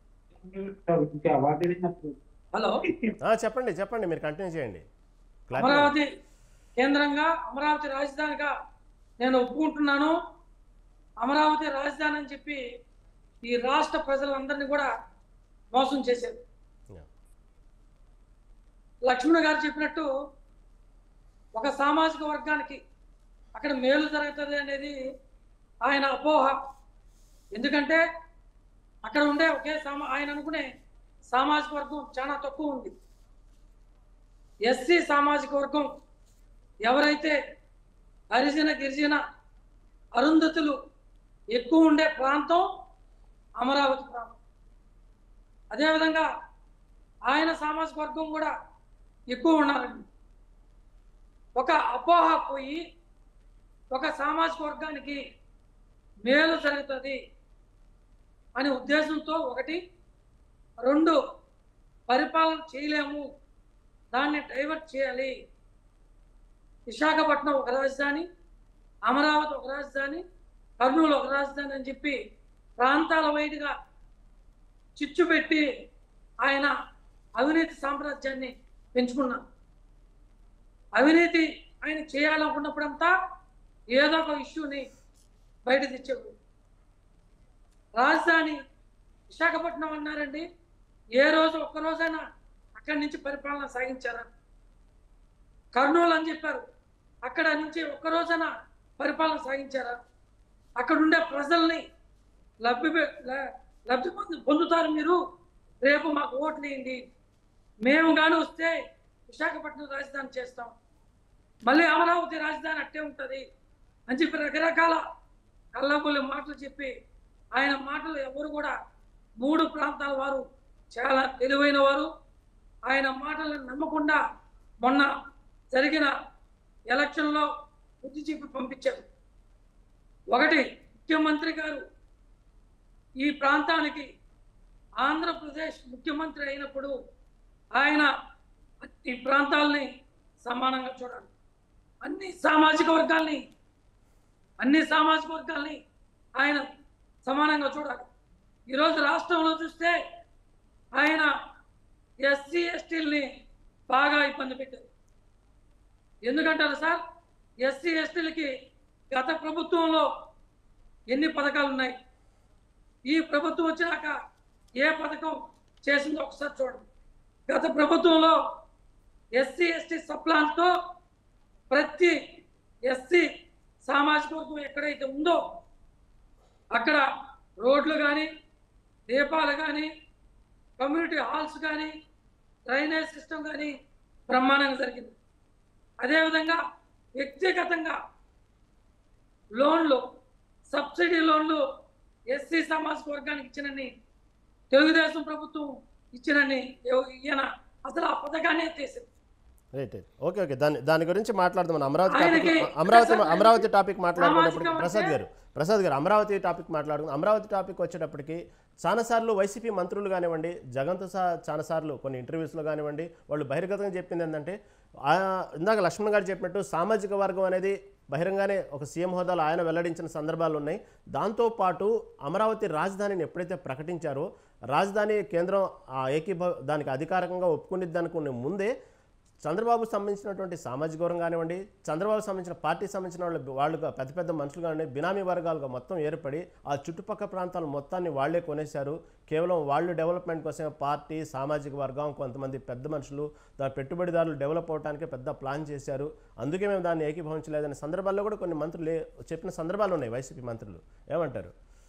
హలో, చెప్పండి చెప్పండి మీరు కంటిన్యూ చేయండి. అమరావతి కేంద్రంగా అమరావతి రాజధానిగా నేను ఒప్పుకుంటున్నాను, అమరావతి రాజధాని అని చెప్పి ఈ రాష్ట్ర ప్రజలందరినీ కూడా మోసం చేశారు. లక్ష్మణ్ గారు చెప్పినట్టు ఒక సామాజిక వర్గానికి అక్కడ మేలు జరుగుతుంది అనేది ఆయన అపోహ. ఎందుకంటే అక్కడ ఉండే ఒకే సామా ఆయన అనుకునే సామాజిక వర్గం చాలా తక్కువ ఉంది. ఎస్సీ సామాజిక వర్గం ఎవరైతే హరిజన గిరిజన అరుంధతులు ఎక్కువ ఉండే ప్రాంతం అమరావతి ప్రాంతం. అదేవిధంగా ఆయన సామాజిక వర్గం కూడా ఎక్కువ ఉన్నారండి. ఒక అపోహ పోయి ఒక సామాజిక వర్గానికి మేలు జరుగుతుంది అనే ఉద్దేశంతో ఒకటి, రెండు పరిపాలన చేయలేము, దాన్ని డైవర్ట్ చేయాలి, విశాఖపట్నం ఒక రాజధాని, అమరావతి ఒక రాజధాని, కర్నూలు ఒక రాజధాని అని చెప్పి ప్రాంతాల వైదిగా చిచ్చు పెట్టి ఆయన అవినీతి సామ్రాజ్యాన్ని పెంచుకున్నారు. అవినీతి ఆయన చేయాలనుకున్నప్పుడంతా ఏదో ఒక ఇష్యూని బయట తెచ్చేవారు. రాజధాని విశాఖపట్నం అన్నారండి, ఏ రోజు ఒక్కరోజైనా అక్కడి నుంచి పరిపాలన సాగించారా? కర్నూలు అని చెప్పారు, అక్కడ నుంచి ఒక్కరోజైనా పరిపాలన సాగించారా? అక్కడ ఉండే ప్రజల్ని లబ్ధి లబ్ధి పొందు పొందుతారు మీరు, రేపు మాకు ఓట్లు వేయండి, మేము కానీ వస్తే విశాఖపట్నం రాజధాని చేస్తాం, మళ్ళీ అమరావతి రాజధాని అట్టే ఉంటుంది అని చెప్పి రకరకాల కళ్ళబొల్లి మాటలు చెప్పి ఆయన మాటలు ఎవరు కూడా మూడు ప్రాంతాల వారు చాలా తెలివైన వారు. ఆయన మాటలను నమ్మకుండా మొన్న జరిగిన ఎలక్షన్లో బుద్ధి చెప్పి పంపించారు. ఒకటి, ముఖ్యమంత్రి గారు ఈ ప్రాంతానికి ఆంధ్రప్రదేశ్ ముఖ్యమంత్రి అయినప్పుడు ఆయన ఈ ప్రాంతాలని సమానంగా చూడాలి. అన్ని సామాజిక వర్గాల్ని అన్ని సామాజిక వర్గాల్ని ఆయన సమానంగా చూడాలి. ఈరోజు రాష్ట్రంలో చూస్తే ఆయన ఎస్సీ ఎస్టీలని బాగా ఇబ్బంది పెట్టారు. ఎందుకంటారు సార్, ఎస్సీ ఎస్టీలకి గత ప్రభుత్వంలో ఎన్ని పథకాలు ఉన్నాయి, ఈ ప్రభుత్వం వచ్చినాక ఏ పథకం చేసిందో ఒకసారి చూడండి. గత ప్రభుత్వంలో ఎస్సీ ఎస్టీ సప్లాన్తో ప్రతి ఎస్సీ సామాజిక వర్గం ఎక్కడైతే ఉందో అక్కడ రోడ్లు కానీ, దీపాలు కానీ, కమ్యూనిటీ హాల్స్ కానీ, డ్రైనేజ్ సిస్టమ్ కానీ బ్రహ్మాండంగా జరిగింది. అదేవిధంగా వ్యక్తిగతంగా లోన్లు, సబ్సిడీ లోన్లు ఎస్సీ సామాజిక వర్గానికి ఇచ్చినని తెలుగుదేశం ప్రభుత్వం ఇచ్చినని ఈయన అసలు ఆ పథకాన్ని తీసింది. రైట్ ఓకే ఓకే దాని దాని గురించి మాట్లాడదాం. అమరావతి టాపిక్ అమరావతి అమరావతి టాపిక్ మాట్లాడుకునేప్పటికి ప్రసాద్ గారు ప్రసాద్ గారు అమరావతి టాపిక్ మాట్లాడుకుందాం. అమరావతి టాపిక్ వచ్చేటప్పటికి చాలాసార్లు వైసీపీ మంత్రులు కానివ్వండి, జగన్తో సహా చాలాసార్లు కొన్ని ఇంటర్వ్యూస్లో కానివ్వండి వాళ్ళు బహిర్గతంగా చెప్పింది ఏంటంటే, ఇందాక లక్ష్మణ్ గారు చెప్పినట్టు సామాజిక వర్గం అనేది బహిరంగానే ఒక సీఎం హోదాలో ఆయన వెల్లడించిన సందర్భాలు ఉన్నాయి. దాంతోపాటు అమరావతి రాజధానిని ఎప్పుడైతే ప్రకటించారో రాజధాని కేంద్రం ఏకీభవ దానికి అధికారికంగా ఒప్పుకునేది అనుకునే ముందే చంద్రబాబు సంబంధించినటువంటి సామాజిక వర్గం కానివ్వండి, చంద్రబాబు సంబంధించిన పార్టీకి సంబంధించిన వాళ్ళు వాళ్ళుగా పెద్ద పెద్ద మనుషులు కానివ్వండి, బినామీ వర్గాలుగా మొత్తం ఏర్పడి ఆ చుట్టుపక్కల ప్రాంతాలు మొత్తాన్ని వాళ్లే కొనేశారు. కేవలం వాళ్ళు డెవలప్మెంట్ కోసం పార్టీ, సామాజిక వర్గం, కొంతమంది పెద్ద మనుషులు, దాని పెట్టుబడిదారులు డెవలప్ అవడానికి పెద్ద ప్లాన్ చేశారు. అందుకే మేము దాన్ని ఏకీభవించలేదనే సందర్భాల్లో కూడా కొన్ని మంత్రులు చెప్పిన సందర్భాలు ఉన్నాయి. వైసీపీ మంత్రులు ఏమంటారు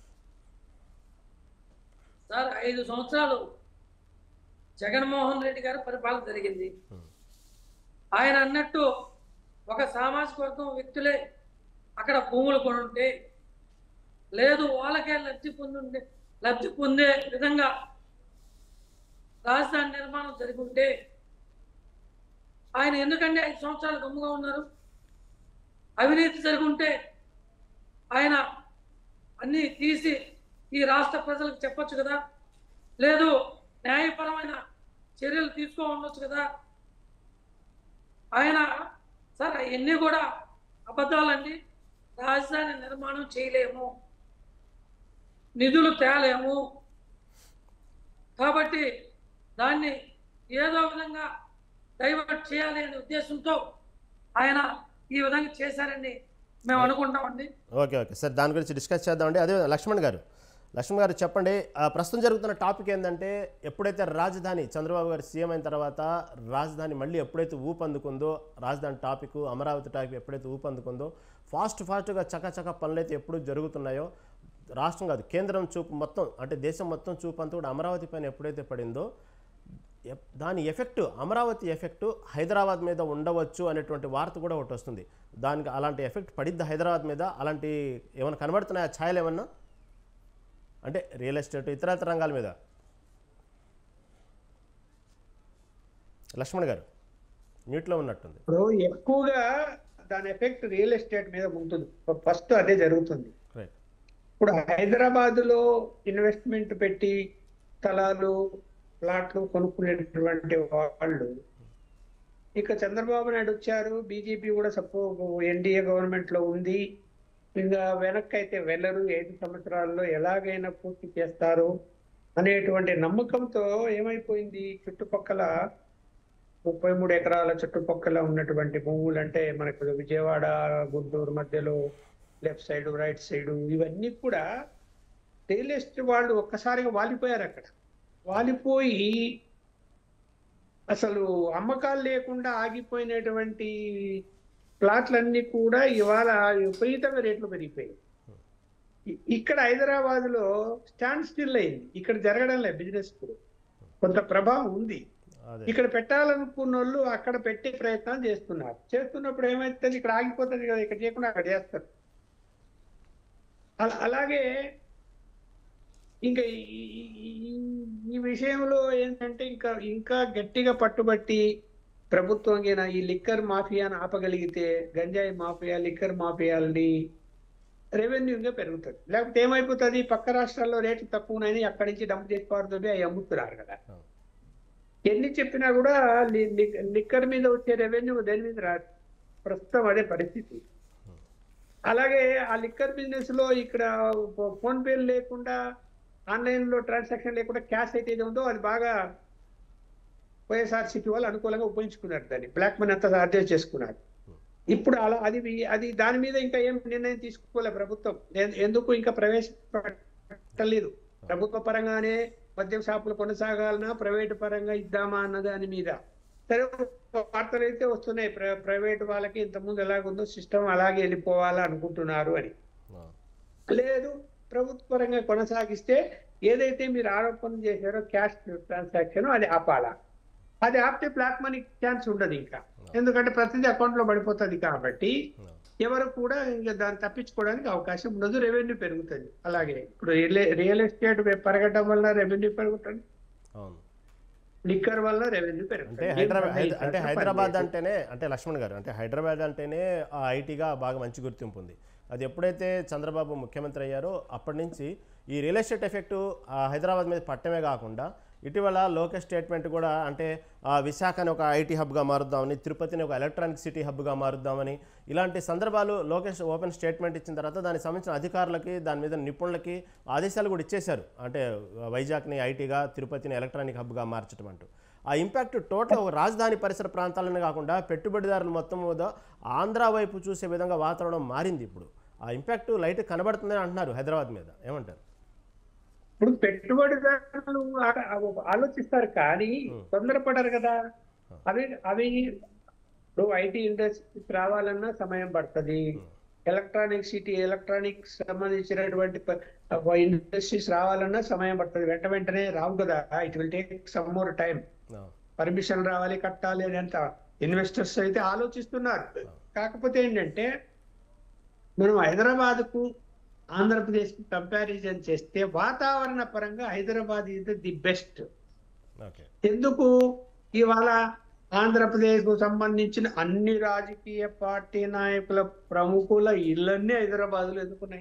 సార్? ఐదు సంవత్సరాలు జగన్మోహన్ రెడ్డి గారు పరిపాలన జరిగింది. ఆయన అన్నట్టు ఒక సామాజిక వర్గం వ్యక్తులే అక్కడ భూములు కొనుంటే, లేదు వాళ్ళకే లబ్ధి పొందుంటే లబ్ధి పొందే విధంగా రాజధాని నిర్మాణం జరిగి ఉంటే ఆయన ఎందుకంటే ఐదు సంవత్సరాలు గమ్ముగా ఉన్నారు? అవినీతి జరిగి ఉంటే ఆయన అన్నీ తీసి ఈ రాష్ట్ర ప్రజలకు చెప్పొచ్చు కదా, లేదు న్యాయపరమైన చర్యలు తీసుకో ఉండొచ్చు కదా. ఆయన సార్ అవన్నీ కూడా అబద్ధాలండి. రాజధాని నిర్మాణం చేయలేము, నిధులు తేలేము, కాబట్టి దాన్ని ఏదో విధంగా డైవర్ట్ చేయాలి అనే ఉద్దేశంతో ఆయన ఈ విధంగా చేశారని మేము అనుకుంటామండి. ఓకే ఓకే సార్, దాని గురించి డిస్కస్ చేద్దామండి. అదే లక్ష్మణ్ గారు లక్ష్మణ్ గారు చెప్పండి, ప్రస్తుతం జరుగుతున్న టాపిక్ ఏంటంటే, ఎప్పుడైతే రాజధాని చంద్రబాబు గారు సీఎం అయిన తర్వాత రాజధాని మళ్ళీ ఎప్పుడైతే ఊపందుకుందో, రాజధాని టాపిక్ అమరావతి టాపిక్ ఎప్పుడైతే ఊపందుకుందో, ఫాస్ట్ ఫాస్ట్గా చకచక పనులు అయితే ఎప్పుడు జరుగుతున్నాయో, రాష్ట్రం కాదు కేంద్రం చూపు మొత్తం అంటే దేశం మొత్తం చూపు అంతా కూడా అమరావతి పైన ఎప్పుడైతే పడిందో, దాని ఎఫెక్ట్ అమరావతి ఎఫెక్ట్ హైదరాబాద్ మీద ఉండవచ్చు అనేటువంటి వార్త కూడా ఒకటి వస్తుంది. దానికి అలాంటి ఎఫెక్ట్ పడిద్ది హైదరాబాద్ మీద? అలాంటి ఏమైనా కనబడుతున్నాయా ఛాయలు ఏమన్నా, అంటే రియల్ ఎస్టేట్ ఇతరత్ర రంగాల మీద? లక్ష్మణ్ గారు న్యూట్లో ఉన్నట్టుంది. ఇప్పుడు ఎక్కువగా దాని ఎఫెక్ట్ రియల్ ఎస్టేట్ మీద ఉంటుంది. ఫస్ట్ అదే జరుగుతుంది. ఇప్పుడు హైదరాబాద్ లో ఇన్వెస్ట్మెంట్ పెట్టి స్థలాలు, ప్లాట్లు కొనుక్కునేటువంటి వాళ్ళు, ఇక చంద్రబాబు నాయుడు వచ్చారు, బీజేపీ కూడా సపో ఎన్డీఏ గవర్నమెంట్ లో ఉంది, ఇంకా వెనక్కి అయితే వెళ్ళరు, ఐదు సంవత్సరాల్లో ఎలాగైనా పూర్తి చేస్తారు అనేటువంటి నమ్మకంతో ఏమైపోయింది, చుట్టుపక్కల ముప్పై మూడు ఎకరాల చుట్టుపక్కల ఉన్నటువంటి భూములు, అంటే మనకు విజయవాడ గుంటూరు మధ్యలో లెఫ్ట్ సైడ్ రైట్ సైడ్ ఇవన్నీ కూడా రియల్ ఎస్టేట్ వాళ్ళు ఒక్కసారిగా వాలిపోయారు. అక్కడ వాలిపోయి అసలు అమ్మకాలు లేకుండా ఆగిపోయినటువంటి ప్లాట్లన్నీ కూడా ఇవాళ విపరీతంగా రేట్లు పెరిగిపోయాయి. ఇక్కడ హైదరాబాద్ లో స్టాండ్ స్టిల్ అయింది. ఇక్కడ జరగడం లేదు బిజినెస్, కొంత ప్రభావం ఉంది. ఇక్కడ పెట్టాలనుకున్న వాళ్ళు అక్కడ పెట్టే ప్రయత్నాలు చేస్తున్నారు. చేస్తున్నప్పుడు ఏమైతుంది, ఇక్కడ ఆగిపోతుంది కదా, ఇక్కడ చేయకుండా అక్కడ చేస్తారు. అలా- అలాగే ఇంకా ఈ ఈ- ఈ విషయంలో ఏంటంటే ఇంకా ఇంకా గట్టిగా పట్టుబట్టి ప్రభుత్వం గిన ఈ లిక్కర్ మాఫియాను ఆపగలిగితే గంజాయి మాఫియా లిక్కర్ మాఫియాలని రెవెన్యూగా పెరుగుతుంది. లేకపోతే ఏమైపోతుంది, పక్క రాష్ట్రాల్లో రేట్లు తక్కువ ఉన్నాయని అక్కడి నుంచి డంప్ చేసి పారుతుంది, అవి అమ్ముతున్నారు కదా. ఎన్ని చెప్పినా కూడా లి- లి- లిక్కర్ మీద వచ్చే రెవెన్యూ దేని మీద రాదు. ప్రస్తుతం అదే పరిస్థితి. అలాగే ఆ లిక్కర్ బిజినెస్ లో ఇక్కడ ఫోన్ పేలు లేకుండా ఆన్లైన్ లో ట్రాన్సాక్షన్ లేకుండా క్యాష్ అయితే ఏది ఉందో అది బాగా వైఎస్ఆర్సీపీ వాళ్ళు అనుకూలంగా ఉపయోగించుకున్నారు. దాన్ని బ్లాక్ మనీ అంతా అడ్జస్ట్ చేసుకున్నారు. ఇప్పుడు అలా అది అది దాని మీద ఇంకా ఏం నిర్ణయం తీసుకోలే ప్రభుత్వం. ఎ- ఎందుకు ఇంకా ప్రవేశపెట్టలేదు. ప్రభుత్వ పరంగానే మద్యం షాపులు కొనసాగాలన్నా ప్రైవేట్ పరంగా ఇద్దామా అన్న దాని మీద సరే వార్తలు అయితే వస్తున్నాయి. ప్ర ప్రైవేట్ వాళ్ళకి ఇంతకుముందు ఎలాగుందో సిస్టమ్ అలాగే వెళ్ళిపోవాలా అనుకుంటున్నారు అని. లేదు, ప్రభుత్వ పరంగా కొనసాగిస్తే ఏదైతే మీరు ఆరోపణ చేశారో క్యాష్ ట్రాన్సాక్షన్ అది ఆపాలా. అది ఆపితే బ్లాక్ మనీ ఛాన్స్ ఉండదు ఇంకా, ఎందుకంటే ప్రతిదీ అకౌంట్ లో పడిపోతుంది కాబట్టి ఎవరు కూడా ఇంకా దాన్ని తప్పించుకోవడానికి అవకాశం ఉండదు, రెవెన్యూ పెరుగుతుంది. అలాగే ఇప్పుడు రియల్ ఎస్టేట్ పెరగడం వల్ల రెవెన్యూ పెరుగుతుంది, లిక్కర్ వల్ల రెవెన్యూ అంటే పెరుగుతుంది. హైదరాబాద్ హైద- అంటే హైదరాబాద్ అంటేనే అంటే లక్ష్మణ్ గారు అంటే హైదరాబాద్ అంటేనే ఆ ఐటీగా బాగా మంచి గుర్తింపు ఉంది. అది ఎప్పుడైతే చంద్రబాబు ముఖ్యమంత్రి అయ్యారో అప్పటి నుంచి ఈ రియల్ ఎస్టేట్ ఎఫెక్టు హైదరాబాద్ మీద పట్టమే కాకుండా ఇటీవల లోకేష్ స్టేట్మెంట్ కూడా అంటే ఆ విశాఖని ఒక ఐటీ హబ్గా మారుద్దామని, తిరుపతిని ఒక ఎలక్ట్రానిక్ సిటీ హబ్గా మారుద్దామని ఇలాంటి సందర్భాలు లోకేష్ ఓపెన్ స్టేట్మెంట్ ఇచ్చిన తర్వాత దానికి సంబంధించిన అధికారులకి దాని మీద నిపుణులకి ఆదేశాలు కూడా ఇచ్చేశారు. అంటే వైజాగ్ని ఐటీగా, తిరుపతిని ఎలక్ట్రానిక్ హబ్గా మార్చడం అంటూ. ఆ ఇంపాక్ట్ టోటల్ ఒక రాజధాని పరిసర ప్రాంతాలనే కాకుండా పెట్టుబడిదారులు మొత్తం మీద ఆంధ్ర వైపు చూసే విధంగా వాతావరణం మారింది. ఇప్పుడు ఆ ఇంపాక్ట్ లైట్ కనబడుతుందని అంటున్నారు హైదరాబాద్ మీద, ఏమంటారు? ఇప్పుడు పెట్టుబడిదారులు ఆ- ఆలోచిస్తారు కానీ తొందరపడరు కదా. అవి అవి ఇప్పుడు ఐటీ ఇండస్ట్రీస్ రావాలన్నా సమయం పడుతుంది. ఎలక్ట్రానిక్ సిటీ ఎలక్ట్రానిక్ సంబంధించినటువంటి ఇండస్ట్రీస్ రావాలన్నా సమయం పడుతుంది. వెంట వెంటనే రావు కదా. It will take some more time. Permission రావాలి, కట్టాలి అని అంత ఇన్వెస్టర్స్ అయితే ఆలోచిస్తున్నారు. కాకపోతే ఏంటంటే మనం హైదరాబాద్ కు ఆంధ్రప్రదేశ్ కు కంపారిజన్ చేస్తే వాతావరణ పరంగా హైదరాబాద్ ఇస్ ది బెస్ట్. ఎందుకు ఇవాళ ఆంధ్రప్రదేశ్ కు సంబంధించిన అన్ని రాజకీయ పార్టీ నాయకుల ప్రముఖుల ఇళ్ళన్నీ హైదరాబాద్ లో ఎందుకున్నాయి?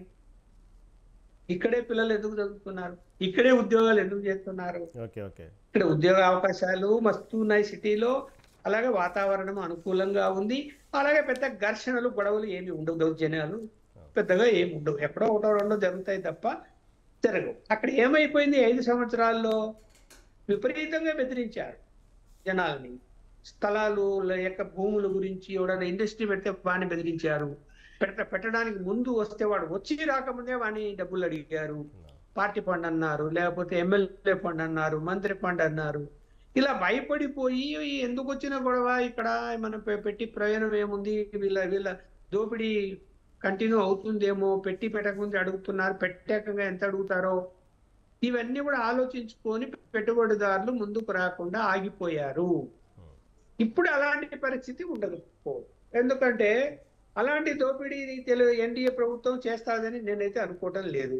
ఇక్కడే పిల్లలు ఎందుకు చదువుతున్నారు? ఇక్కడే ఉద్యోగాలు ఎందుకు చేస్తున్నారు? ఇక్కడ ఉద్యోగ అవకాశాలు మస్తు ఉన్నాయి సిటీలో. అలాగే వాతావరణం అనుకూలంగా ఉంది. అలాగే పెద్ద ఘర్షణలు గొడవలు ఏమి ఉండవు, దౌర్జన్యాలు పెద్దగా ఏమి ఉండవు. ఎక్కడో ఒకటో రెండో జరుగుతాయి తప్ప జరగవు. అక్కడ ఏమైపోయింది, ఐదు సంవత్సరాల్లో విపరీతంగా బెదిరించారు జనాల్ని. స్థలాలు యొక్క భూముల గురించి ఎవడైనా ఇండస్ట్రీ పెడితే వాడిని బెదిరించారు. పెట్ట పెట్టడానికి ముందు వస్తే వాడు వచ్చి రాకముందే వాడిని డబ్బులు అడిగారు. పార్టీ ఫండ్ అన్నారు, లేకపోతే ఎమ్మెల్యే ఫండ్ అన్నారు, మంత్రి ఫండ్ అన్నారు. ఇలా భయపడిపోయి ఎందుకు వచ్చిన గొడవ, ఇక్కడ మనం పెట్టి ప్రయోజనం ఏముంది, వీళ్ళ వీళ్ళ దోపిడీ కంటిన్యూ అవుతుందేమో, పెట్టి పెట్టకముందు అడుగుతున్నారు, పెట్టాకంగా ఎంత అడుగుతారో ఇవన్నీ కూడా ఆలోచించుకొని పెట్టుబడిదారులు ముందుకు రాకుండా ఆగిపోయారు. ఇప్పుడు అలాంటి పరిస్థితి ఉండదు. ఎందుకంటే అలాంటి దోపిడీ తెలుగు ఎన్డీఏ ప్రభుత్వం చేస్తాదని నేనైతే అనుకోవటం లేదు.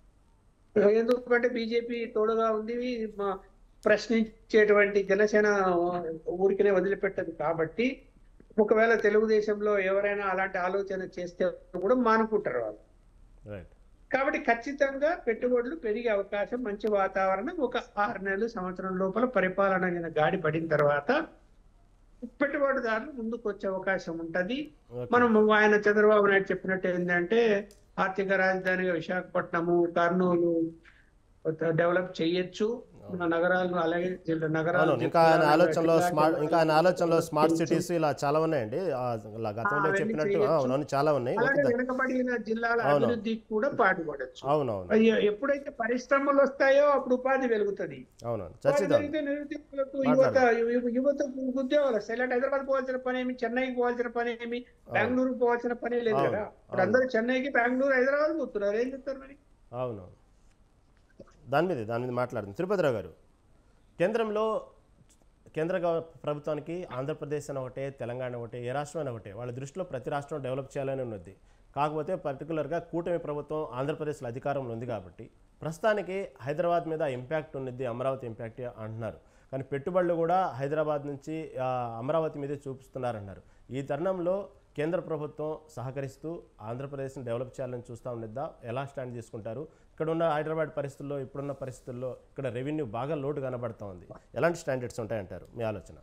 ఎందుకంటే బీజేపీ తోడుగా ఉంది, ప్రశ్నించేటువంటి జనసేన ఊరికనే వదిలిపెట్టదు. కాబట్టి ఒకవేళ తెలుగుదేశంలో ఎవరైనా అలాంటి ఆలోచన చేస్తే కూడా మానుకుంటారు వాళ్ళు. కాబట్టి ఖచ్చితంగా పెట్టుబడులు పెరిగే అవకాశం, మంచి వాతావరణం ఒక ఆరు నెలలు సంవత్సరం లోపల పరిపాలన గాడి పడిన తర్వాత పెట్టుబడిదారులు ముందుకు వచ్చే అవకాశం ఉంటది. మనం ఆయన చంద్రబాబు నాయుడు చెప్పినట్టు ఏంటంటే ఆర్థిక రాజధానిగా విశాఖపట్నము, కర్నూలు డెవలప్ చేయొచ్చు నగరాలను. అలాగే నగరాలు ఇంకా ఆయన ఆలోచనలో స్మార్ట్ ఇంకా ఆయన ఆలోచనలో స్మార్ట్ సిటీస్ ఇలా చాలా ఉన్నాయండి. గతంలో చెప్పినట్టు అవునవును చాలా ఉన్నాయి. వెనుకబడిన జిల్లాల అభివృద్ధికి కూడా పాటుపడచ్చు. అవునవును. ఎప్పుడైతే పరిశ్రమలు వస్తాయో అప్పుడు ఉపాధి వెలుగుతుంది. అవునవును. నిరుద్యోగులకు యువత యువతకు ఉద్యోగాలు వస్తాయి. ఇలాంటి హైదరాబాద్ పోవాల్సిన పని ఏమి, చెన్నైకి పోవాల్సిన పని ఏమి, బెంగళూరు పోవాల్సిన పని లేదు కదా. ఇప్పుడు అందరూ చెన్నైకి, బెంగళూరు, హైదరాబాద్ పోతున్నారు. ఏం చెప్తారు మరి? అవునవును. దాని మీద దాని మీద మాట్లాడుతుంది తిరుపతిరావు గారు. కేంద్రంలో కేంద్ర ప్రభుత్వానికి ఆంధ్రప్రదేశ్ అని ఒకటే, తెలంగాణ ఒకటే, ఏ రాష్ట్రం అని ఒకటే, వాళ్ళ దృష్టిలో ప్రతి రాష్ట్రం డెవలప్ చేయాలని ఉన్నది. కాకపోతే పర్టికులర్గా కూటమి ప్రభుత్వం ఆంధ్రప్రదేశ్లో అధికారంలో ఉంది కాబట్టి ప్రస్తుతానికి హైదరాబాద్ మీద ఇంపాక్ట్ ఉన్నది, అమరావతి ఇంపాక్ట్ అంటున్నారు. కానీ పెట్టుబడులు కూడా హైదరాబాద్ నుంచి అమరావతి మీదే చూపిస్తున్నారన్నారు. ఈ తరుణంలో కేంద్ర ప్రభుత్వం సహకరిస్తూ ఆంధ్రప్రదేశ్ని డెవలప్ చేయాలని చూస్తూ ఉండద్దా? ఎలా స్టాండ్ తీసుకుంటారు? ఇక్కడ ఉన్న హైదరాబాద్ పరిస్థితుల్లో, ఇప్పుడున్న పరిస్థితుల్లో ఇక్కడ రెవెన్యూ బాగా లోటు కనబడుతూ ఉంది. ఎలాంటి స్టాండర్డ్స్ ఉంటాయంటారు మీ ఆలోచన?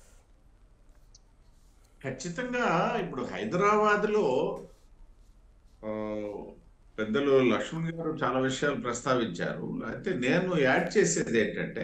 ఖచ్చితంగా ఇప్పుడు హైదరాబాద్లో పెద్దలు లక్ష్మణ్ గారు చాలా విషయాలు ప్రస్తావించారు. అయితే నేను యాడ్ చేసేది ఏంటంటే,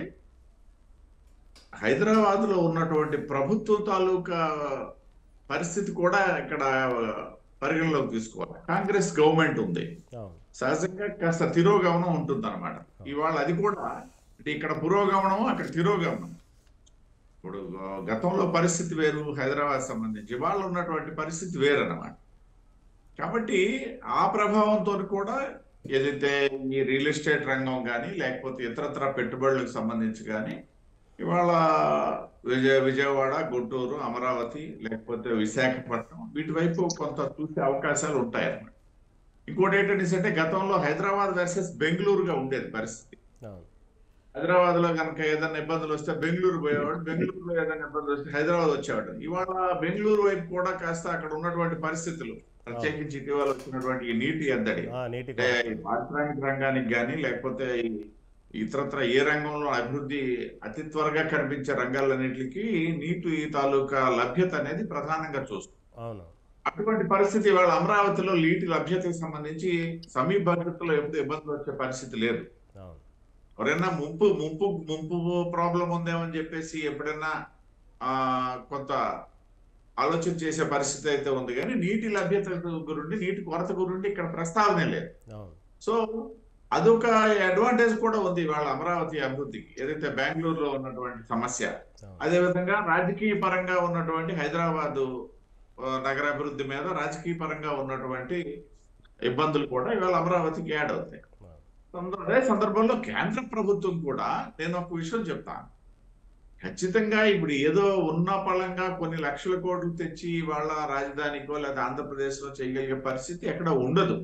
హైదరాబాద్లో ఉన్నటువంటి ప్రభుత్వం తాలూకా పరిస్థితి కూడా ఇక్కడ పరిగణలోకి తీసుకోవాలి. కాంగ్రెస్ గవర్నమెంట్ ఉంది, సహజంగా కాస్త తిరోగమనం ఉంటుంది అనమాట. ఇవాళ అది కూడా ఇక్కడ పురోగమనం, అక్కడ తిరోగమనం. ఇప్పుడు గతంలో పరిస్థితి వేరు, హైదరాబాద్ సంబంధించి ఇవాళ ఉన్నటువంటి పరిస్థితి వేరు అన్నమాట. కాబట్టి ఆ ప్రభావంతో కూడా ఏదైతే ఈ రియల్ ఎస్టేట్ రంగం కానీ లేకపోతే ఇతరత్ర పెట్టుబడులకు సంబంధించి కానీ ఇవాళ విజయ విజయవాడ, గుంటూరు, అమరావతి లేకపోతే విశాఖపట్నం వీటి వైపు కొంత చూసే అవకాశాలు ఉంటాయన్నమాట. ఇంకోటి ఏంటంటే, గతంలో హైదరాబాద్ వర్సెస్ బెంగళూరుగా ఉండేది పరిస్థితి. హైదరాబాద్ లో కనుక ఏదైనా ఇబ్బందులు వస్తే బెంగళూరు పోయేవాడు, బెంగళూరులో ఏదైనా ఇబ్బందులు వస్తే హైదరాబాద్ వచ్చేవాడు. ఇవాళ బెంగళూరు వైపు కూడా కాస్త అక్కడ ఉన్నటువంటి పరిస్థితులు, ప్రత్యేకించి ఇటీవల వచ్చినటువంటి ఈ నీటి ఎద్దడి, అంటే పారిశ్రామిక రంగానికి కానీ లేకపోతే ఇతరత్ర ఏ రంగంలో అభివృద్ధి అతి త్వరగా కనిపించే రంగాలన్నింటికి నీటి తాలూకా లభ్యత అనేది ప్రధానంగా చూస్తాం. అటువంటి పరిస్థితి ఇవాళ అమరావతిలో నీటి లభ్యతకు సంబంధించి సమీప భద్రతలో ఎప్పుడు ఇబ్బందులు వచ్చే పరిస్థితి లేదు. ఎవరైనా ముంపు ముంపు ముంపు ప్రాబ్లం ఉందేమని చెప్పేసి ఎప్పుడైనా ఆ కొంత ఆలోచన చేసే పరిస్థితి అయితే ఉంది, కానీ నీటి లభ్యత గురించి, నీటి కొరత గురించి ఇక్కడ ప్రస్తావనే లేదు. సో అదొక అడ్వాంటేజ్ కూడా ఉంది వాళ్ళ అమరావతి అభివృద్ధికి, ఏదైతే బెంగళూరులో ఉన్నటువంటి సమస్య. అదేవిధంగా రాజకీయ పరంగా ఉన్నటువంటి హైదరాబాదు నగరాభివృద్ధి మీద రాజకీయ పరంగా ఉన్నటువంటి ఇబ్బందులు కూడా ఇవాళ అమరావతికి యాడ్ అవుతాయి. అదే సందర్భంలో కేంద్ర ప్రభుత్వం కూడా, నేను ఒక విషయం చెప్తాను, ఖచ్చితంగా ఇప్పుడు ఏదో ఉన్న పళంగా కొన్ని లక్షల కోట్లు తెచ్చి వాళ్ళ రాజధానికో లేదా ఆంధ్రప్రదేశ్ లో చేయగలిగే పరిస్థితి ఎక్కడ ఉండదు.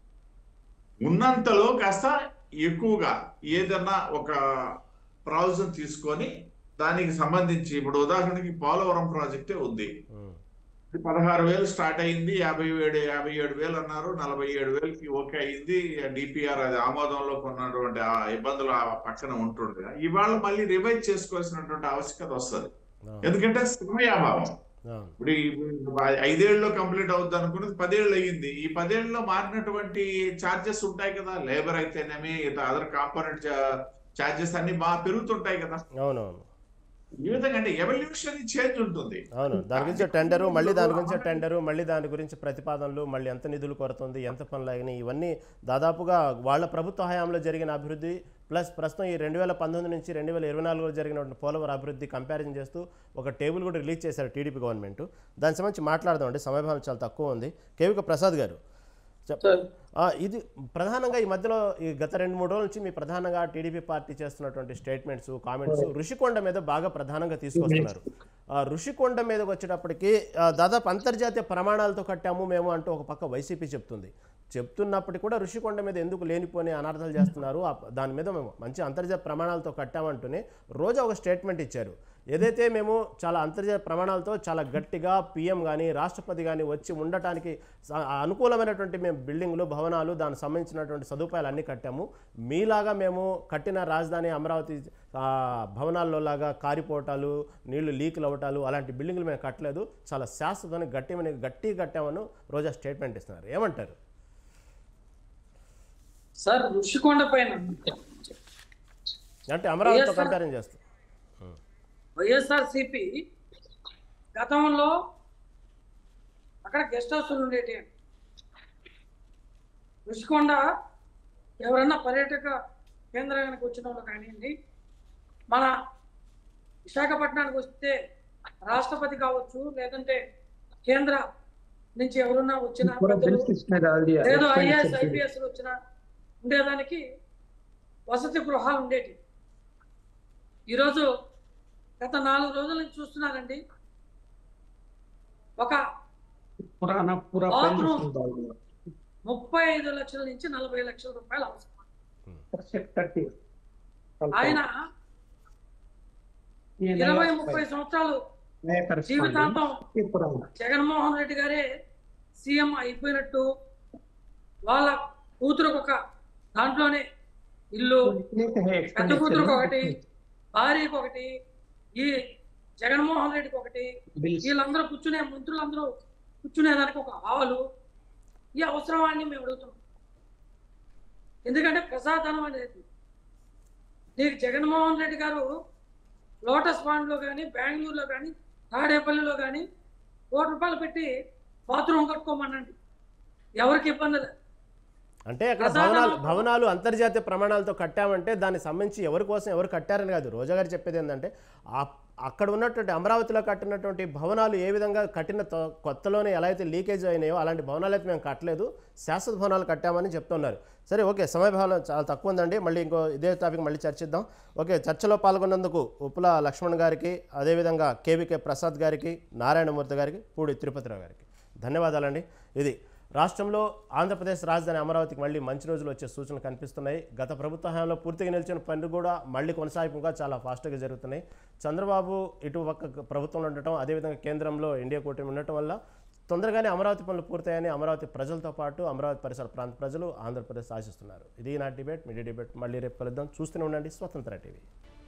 ఉన్నంతలో కాస్త ఎక్కువగా ఏదన్నా ఒక ప్రావిజన్ తీసుకొని దానికి సంబంధించి, ఇప్పుడు ఉదాహరణకి పోలవరం ప్రాజెక్టే ఉంది, పదహారు వేలు స్టార్ట్ అయింది, యాభై ఏడు యాభై ఏడు వేలు అన్నారు, నలభై ఏడు వేలకి ఓకే అయింది. డిపిఆర్ అది ఆమోదంలో కొన్నటువంటి ఆ ఇబ్బందులు ఆ పక్కన ఉంటుండే, ఇవాళ మళ్ళీ రివైజ్ చేసుకోవాల్సినటువంటి ఆవశ్యకత వస్తుంది. ఎందుకంటే సమయాభావం. ఇప్పుడు ఐదేళ్లలో కంప్లీట్ అవుద్ది అనుకున్నది పదేళ్ళు అయ్యింది. ఈ పదేళ్లలో మారినటువంటి ఛార్జెస్ ఉంటాయి కదా, లేబర్ అయితేనేమి అదర్ కాంపోనెంట్ ఛార్జెస్ అన్ని బాగా పెరుగుతుంటాయి కదా. అవునవును, ఈ విధంగా అంటే ఎవల్యూషన్ చేంజ్ ఉంటుంది. అవును, దాని గురించి టెండరు, మళ్ళీ దాని గురించి టెండరు, మళ్ళీ దాని గురించి ప్రతిపాదనలు, మళ్ళీ ఎంత నిధులు కొరతుంది, ఎంత పనులు అయినాయి, ఇవన్నీ దాదాపుగా వాళ్ళ ప్రభుత్వ హయాంలో జరిగిన అభివృద్ధి ప్లస్ ప్రస్తుతం ఈ రెండు వేల పంతొమ్మిది నుంచి రెండు వేల ఇరవై నాలుగులో జరిగిన పోలవరం అభివృద్ధి కంపారిజన్ చేస్తూ ఒక టేబుల్ కూడా రిలీజ్ చేశారు టీడీపీ గవర్నమెంట్. దానికి సంబంధించి మాట్లాడదామండి, సమయభావం చాలా తక్కువ ఉంది. కేవిక ప్రసాద్ గారు, ఇది ప్రధానంగా ఈ మధ్యలో ఈ గత రెండు మూడు రోజుల నుంచి మీ ప్రధానంగా టీడీపీ పార్టీ చేస్తున్నటువంటి స్టేట్మెంట్స్, కామెంట్స్ ఋషికొండ మీద బాగా ప్రధానంగా తీసుకొస్తున్నారు. ఋషికొండ మీదకి వచ్చేటప్పటికి దాదాపు అంతర్జాతీయ ప్రమాణాలతో కట్టాము మేము అంటూ ఒక పక్క వైసీపీ చెప్తుంది. చెప్తున్నప్పటికీ కూడా ఋషికొండ మీద ఎందుకు లేనిపోని అనార్థాలు చేస్తున్నారు, దాని మీద మేము మంచి అంతర్జాతీయ ప్రమాణాలతో కట్టామంటూనే రోజు ఒక స్టేట్మెంట్ ఇచ్చారు. ఏదైతే మేము చాలా అంతర్జాతీయ ప్రమాణాలతో చాలా గట్టిగా పీఎం కానీ రాష్ట్రపతి కానీ వచ్చి ఉండటానికి అనుకూలమైనటువంటి మేము బిల్డింగ్లు, భవనాలు, దానికి సంబంధించినటువంటి సదుపాయాలు అన్నీ కట్టాము. మీలాగా మేము కట్టిన రాజధాని అమరావతి భవనాల్లో లాగా కారిపోవటాలు, నీళ్లు లీకులు అవ్వటాలు అలాంటి బిల్డింగ్లు మేము కట్టలేదు, చాలా శాశ్వతమైన గట్టి గట్టి కట్టామని రోజా స్టేట్మెంట్ ఇస్తున్నారు. ఏమంటారు సార్? ఋషికొండ పైన అంటే అమరావతితో కంపేర్ చేస్తాం. వైఎస్ఆర్సిపి గతంలో అక్కడ గెస్ట్ హౌస్లు ఉండేటి. ఋషికొండ ఎవరన్నా పర్యాటక కేంద్రానికి వచ్చిన వాళ్ళు కానివ్వండి, మన విశాఖపట్నానికి వస్తే రాష్ట్రపతి కావచ్చు, లేదంటే కేంద్ర నుంచి ఎవరున్నా వచ్చినా, ఏదో ఐఏఎస్ ఐపీఎస్ వచ్చినా ఉండేదానికి వసతి గృహాలు ఉండేటి. ఈరోజు గత నాలుగు రోజుల నుంచి చూస్తున్నారండి, ఒక బాత్రూమ్ ముప్పై ఐదు లక్షల నుంచి నలభై లక్షల రూపాయలు అవసరం. థర్టీ ఆయన ఇరవై ముప్పై సంవత్సరాలు జీవితాంతం జగన్మోహన్ రెడ్డి గారే సీఎం అయిపోయినట్టు, వాళ్ళ కూతురుకు ఒక దాంట్లోనే ఇల్లు, పెద్ద కూతురుకు ఒకటి, భార్యకు ఒకటి, ఈ జగన్మోహన్ రెడ్డికి ఒకటి, వీళ్ళందరూ కూర్చునే మంత్రులందరూ కూర్చునేదానికి ఒక హాలు. ఈ అవసరమాన్ని మేము అడుగుతున్నాం. ఎందుకంటే ప్రజాధనం అనేది నీకు జగన్మోహన్ రెడ్డి గారు లోటస్ పాండ్లో కానీ, బెంగళూరులో కానీ, తాడేపల్లిలో కానీ కోటి రూపాయలు పెట్టి బాత్రూమ్ కట్టుకోమనండి, ఎవరికి ఇబ్బంది లేదు. అంటే అక్కడ భవనాలు భవనాలు అంతర్జాతీయ ప్రమాణాలతో కట్టామంటే దానికి సంబంధించి ఎవరి కోసం ఎవరు కట్టారని కాదు. రోజా గారు చెప్పేది ఏంటంటే అక్కడ ఉన్నటువంటి అమరావతిలో కట్టినటువంటి భవనాలు ఏ విధంగా కట్టిన కొత్తలోనే ఎలా అయితే లీకేజ్ అయినాయో అలాంటి భవనాలు అయితే మేము కట్టలేదు, శాశ్వత భవనాలు కట్టామని చెప్తున్నారు. సరే, ఓకే, సమయభావం చాలా తక్కువ ఉందండి. మళ్ళీ ఇంకో ఇదే టాపిక్ మళ్ళీ చర్చిద్దాం. ఓకే, చర్చలో పాల్గొన్నందుకు ఉప్పుల లక్ష్మణ్ గారికి, అదేవిధంగా కేవీకే ప్రసాద్ గారికి, నారాయణమూర్తి గారికి, పూడి తిరుపతిరావు గారికి ధన్యవాదాలండి. ఇది రాష్ట్రంలో ఆంధ్రప్రదేశ్ రాజధాని అమరావతికి మళ్ళీ మంచి రోజులు వచ్చే సూచనలు కనిపిస్తున్నాయి. గత ప్రభుత్వ హయాంలో పూర్తిగా నిలిచిన పనులు కూడా మళ్ళీ కొనసాగింపుగా చాలా ఫాస్ట్గా జరుగుతున్నాయి. చంద్రబాబు ఇటు పక్క ప్రభుత్వంలో ఉండటం, అదేవిధంగా కేంద్రంలో ఇండియా కూటమి ఉండటం వల్ల తొందరగానే అమరావతి పనులు పూర్తయ్యాయని అమరావతి ప్రజలతో పాటు అమరావతి పరిసర ప్రాంత ప్రజలు ఆంధ్రప్రదేశ్ ఆశిస్తున్నారు. ఇది నా డిబేట్, మీడియా డిబేట్. మళ్ళీ రేపు కలుద్దాం. చూస్తూనే ఉండండి స్వతంత్ర టీవీ.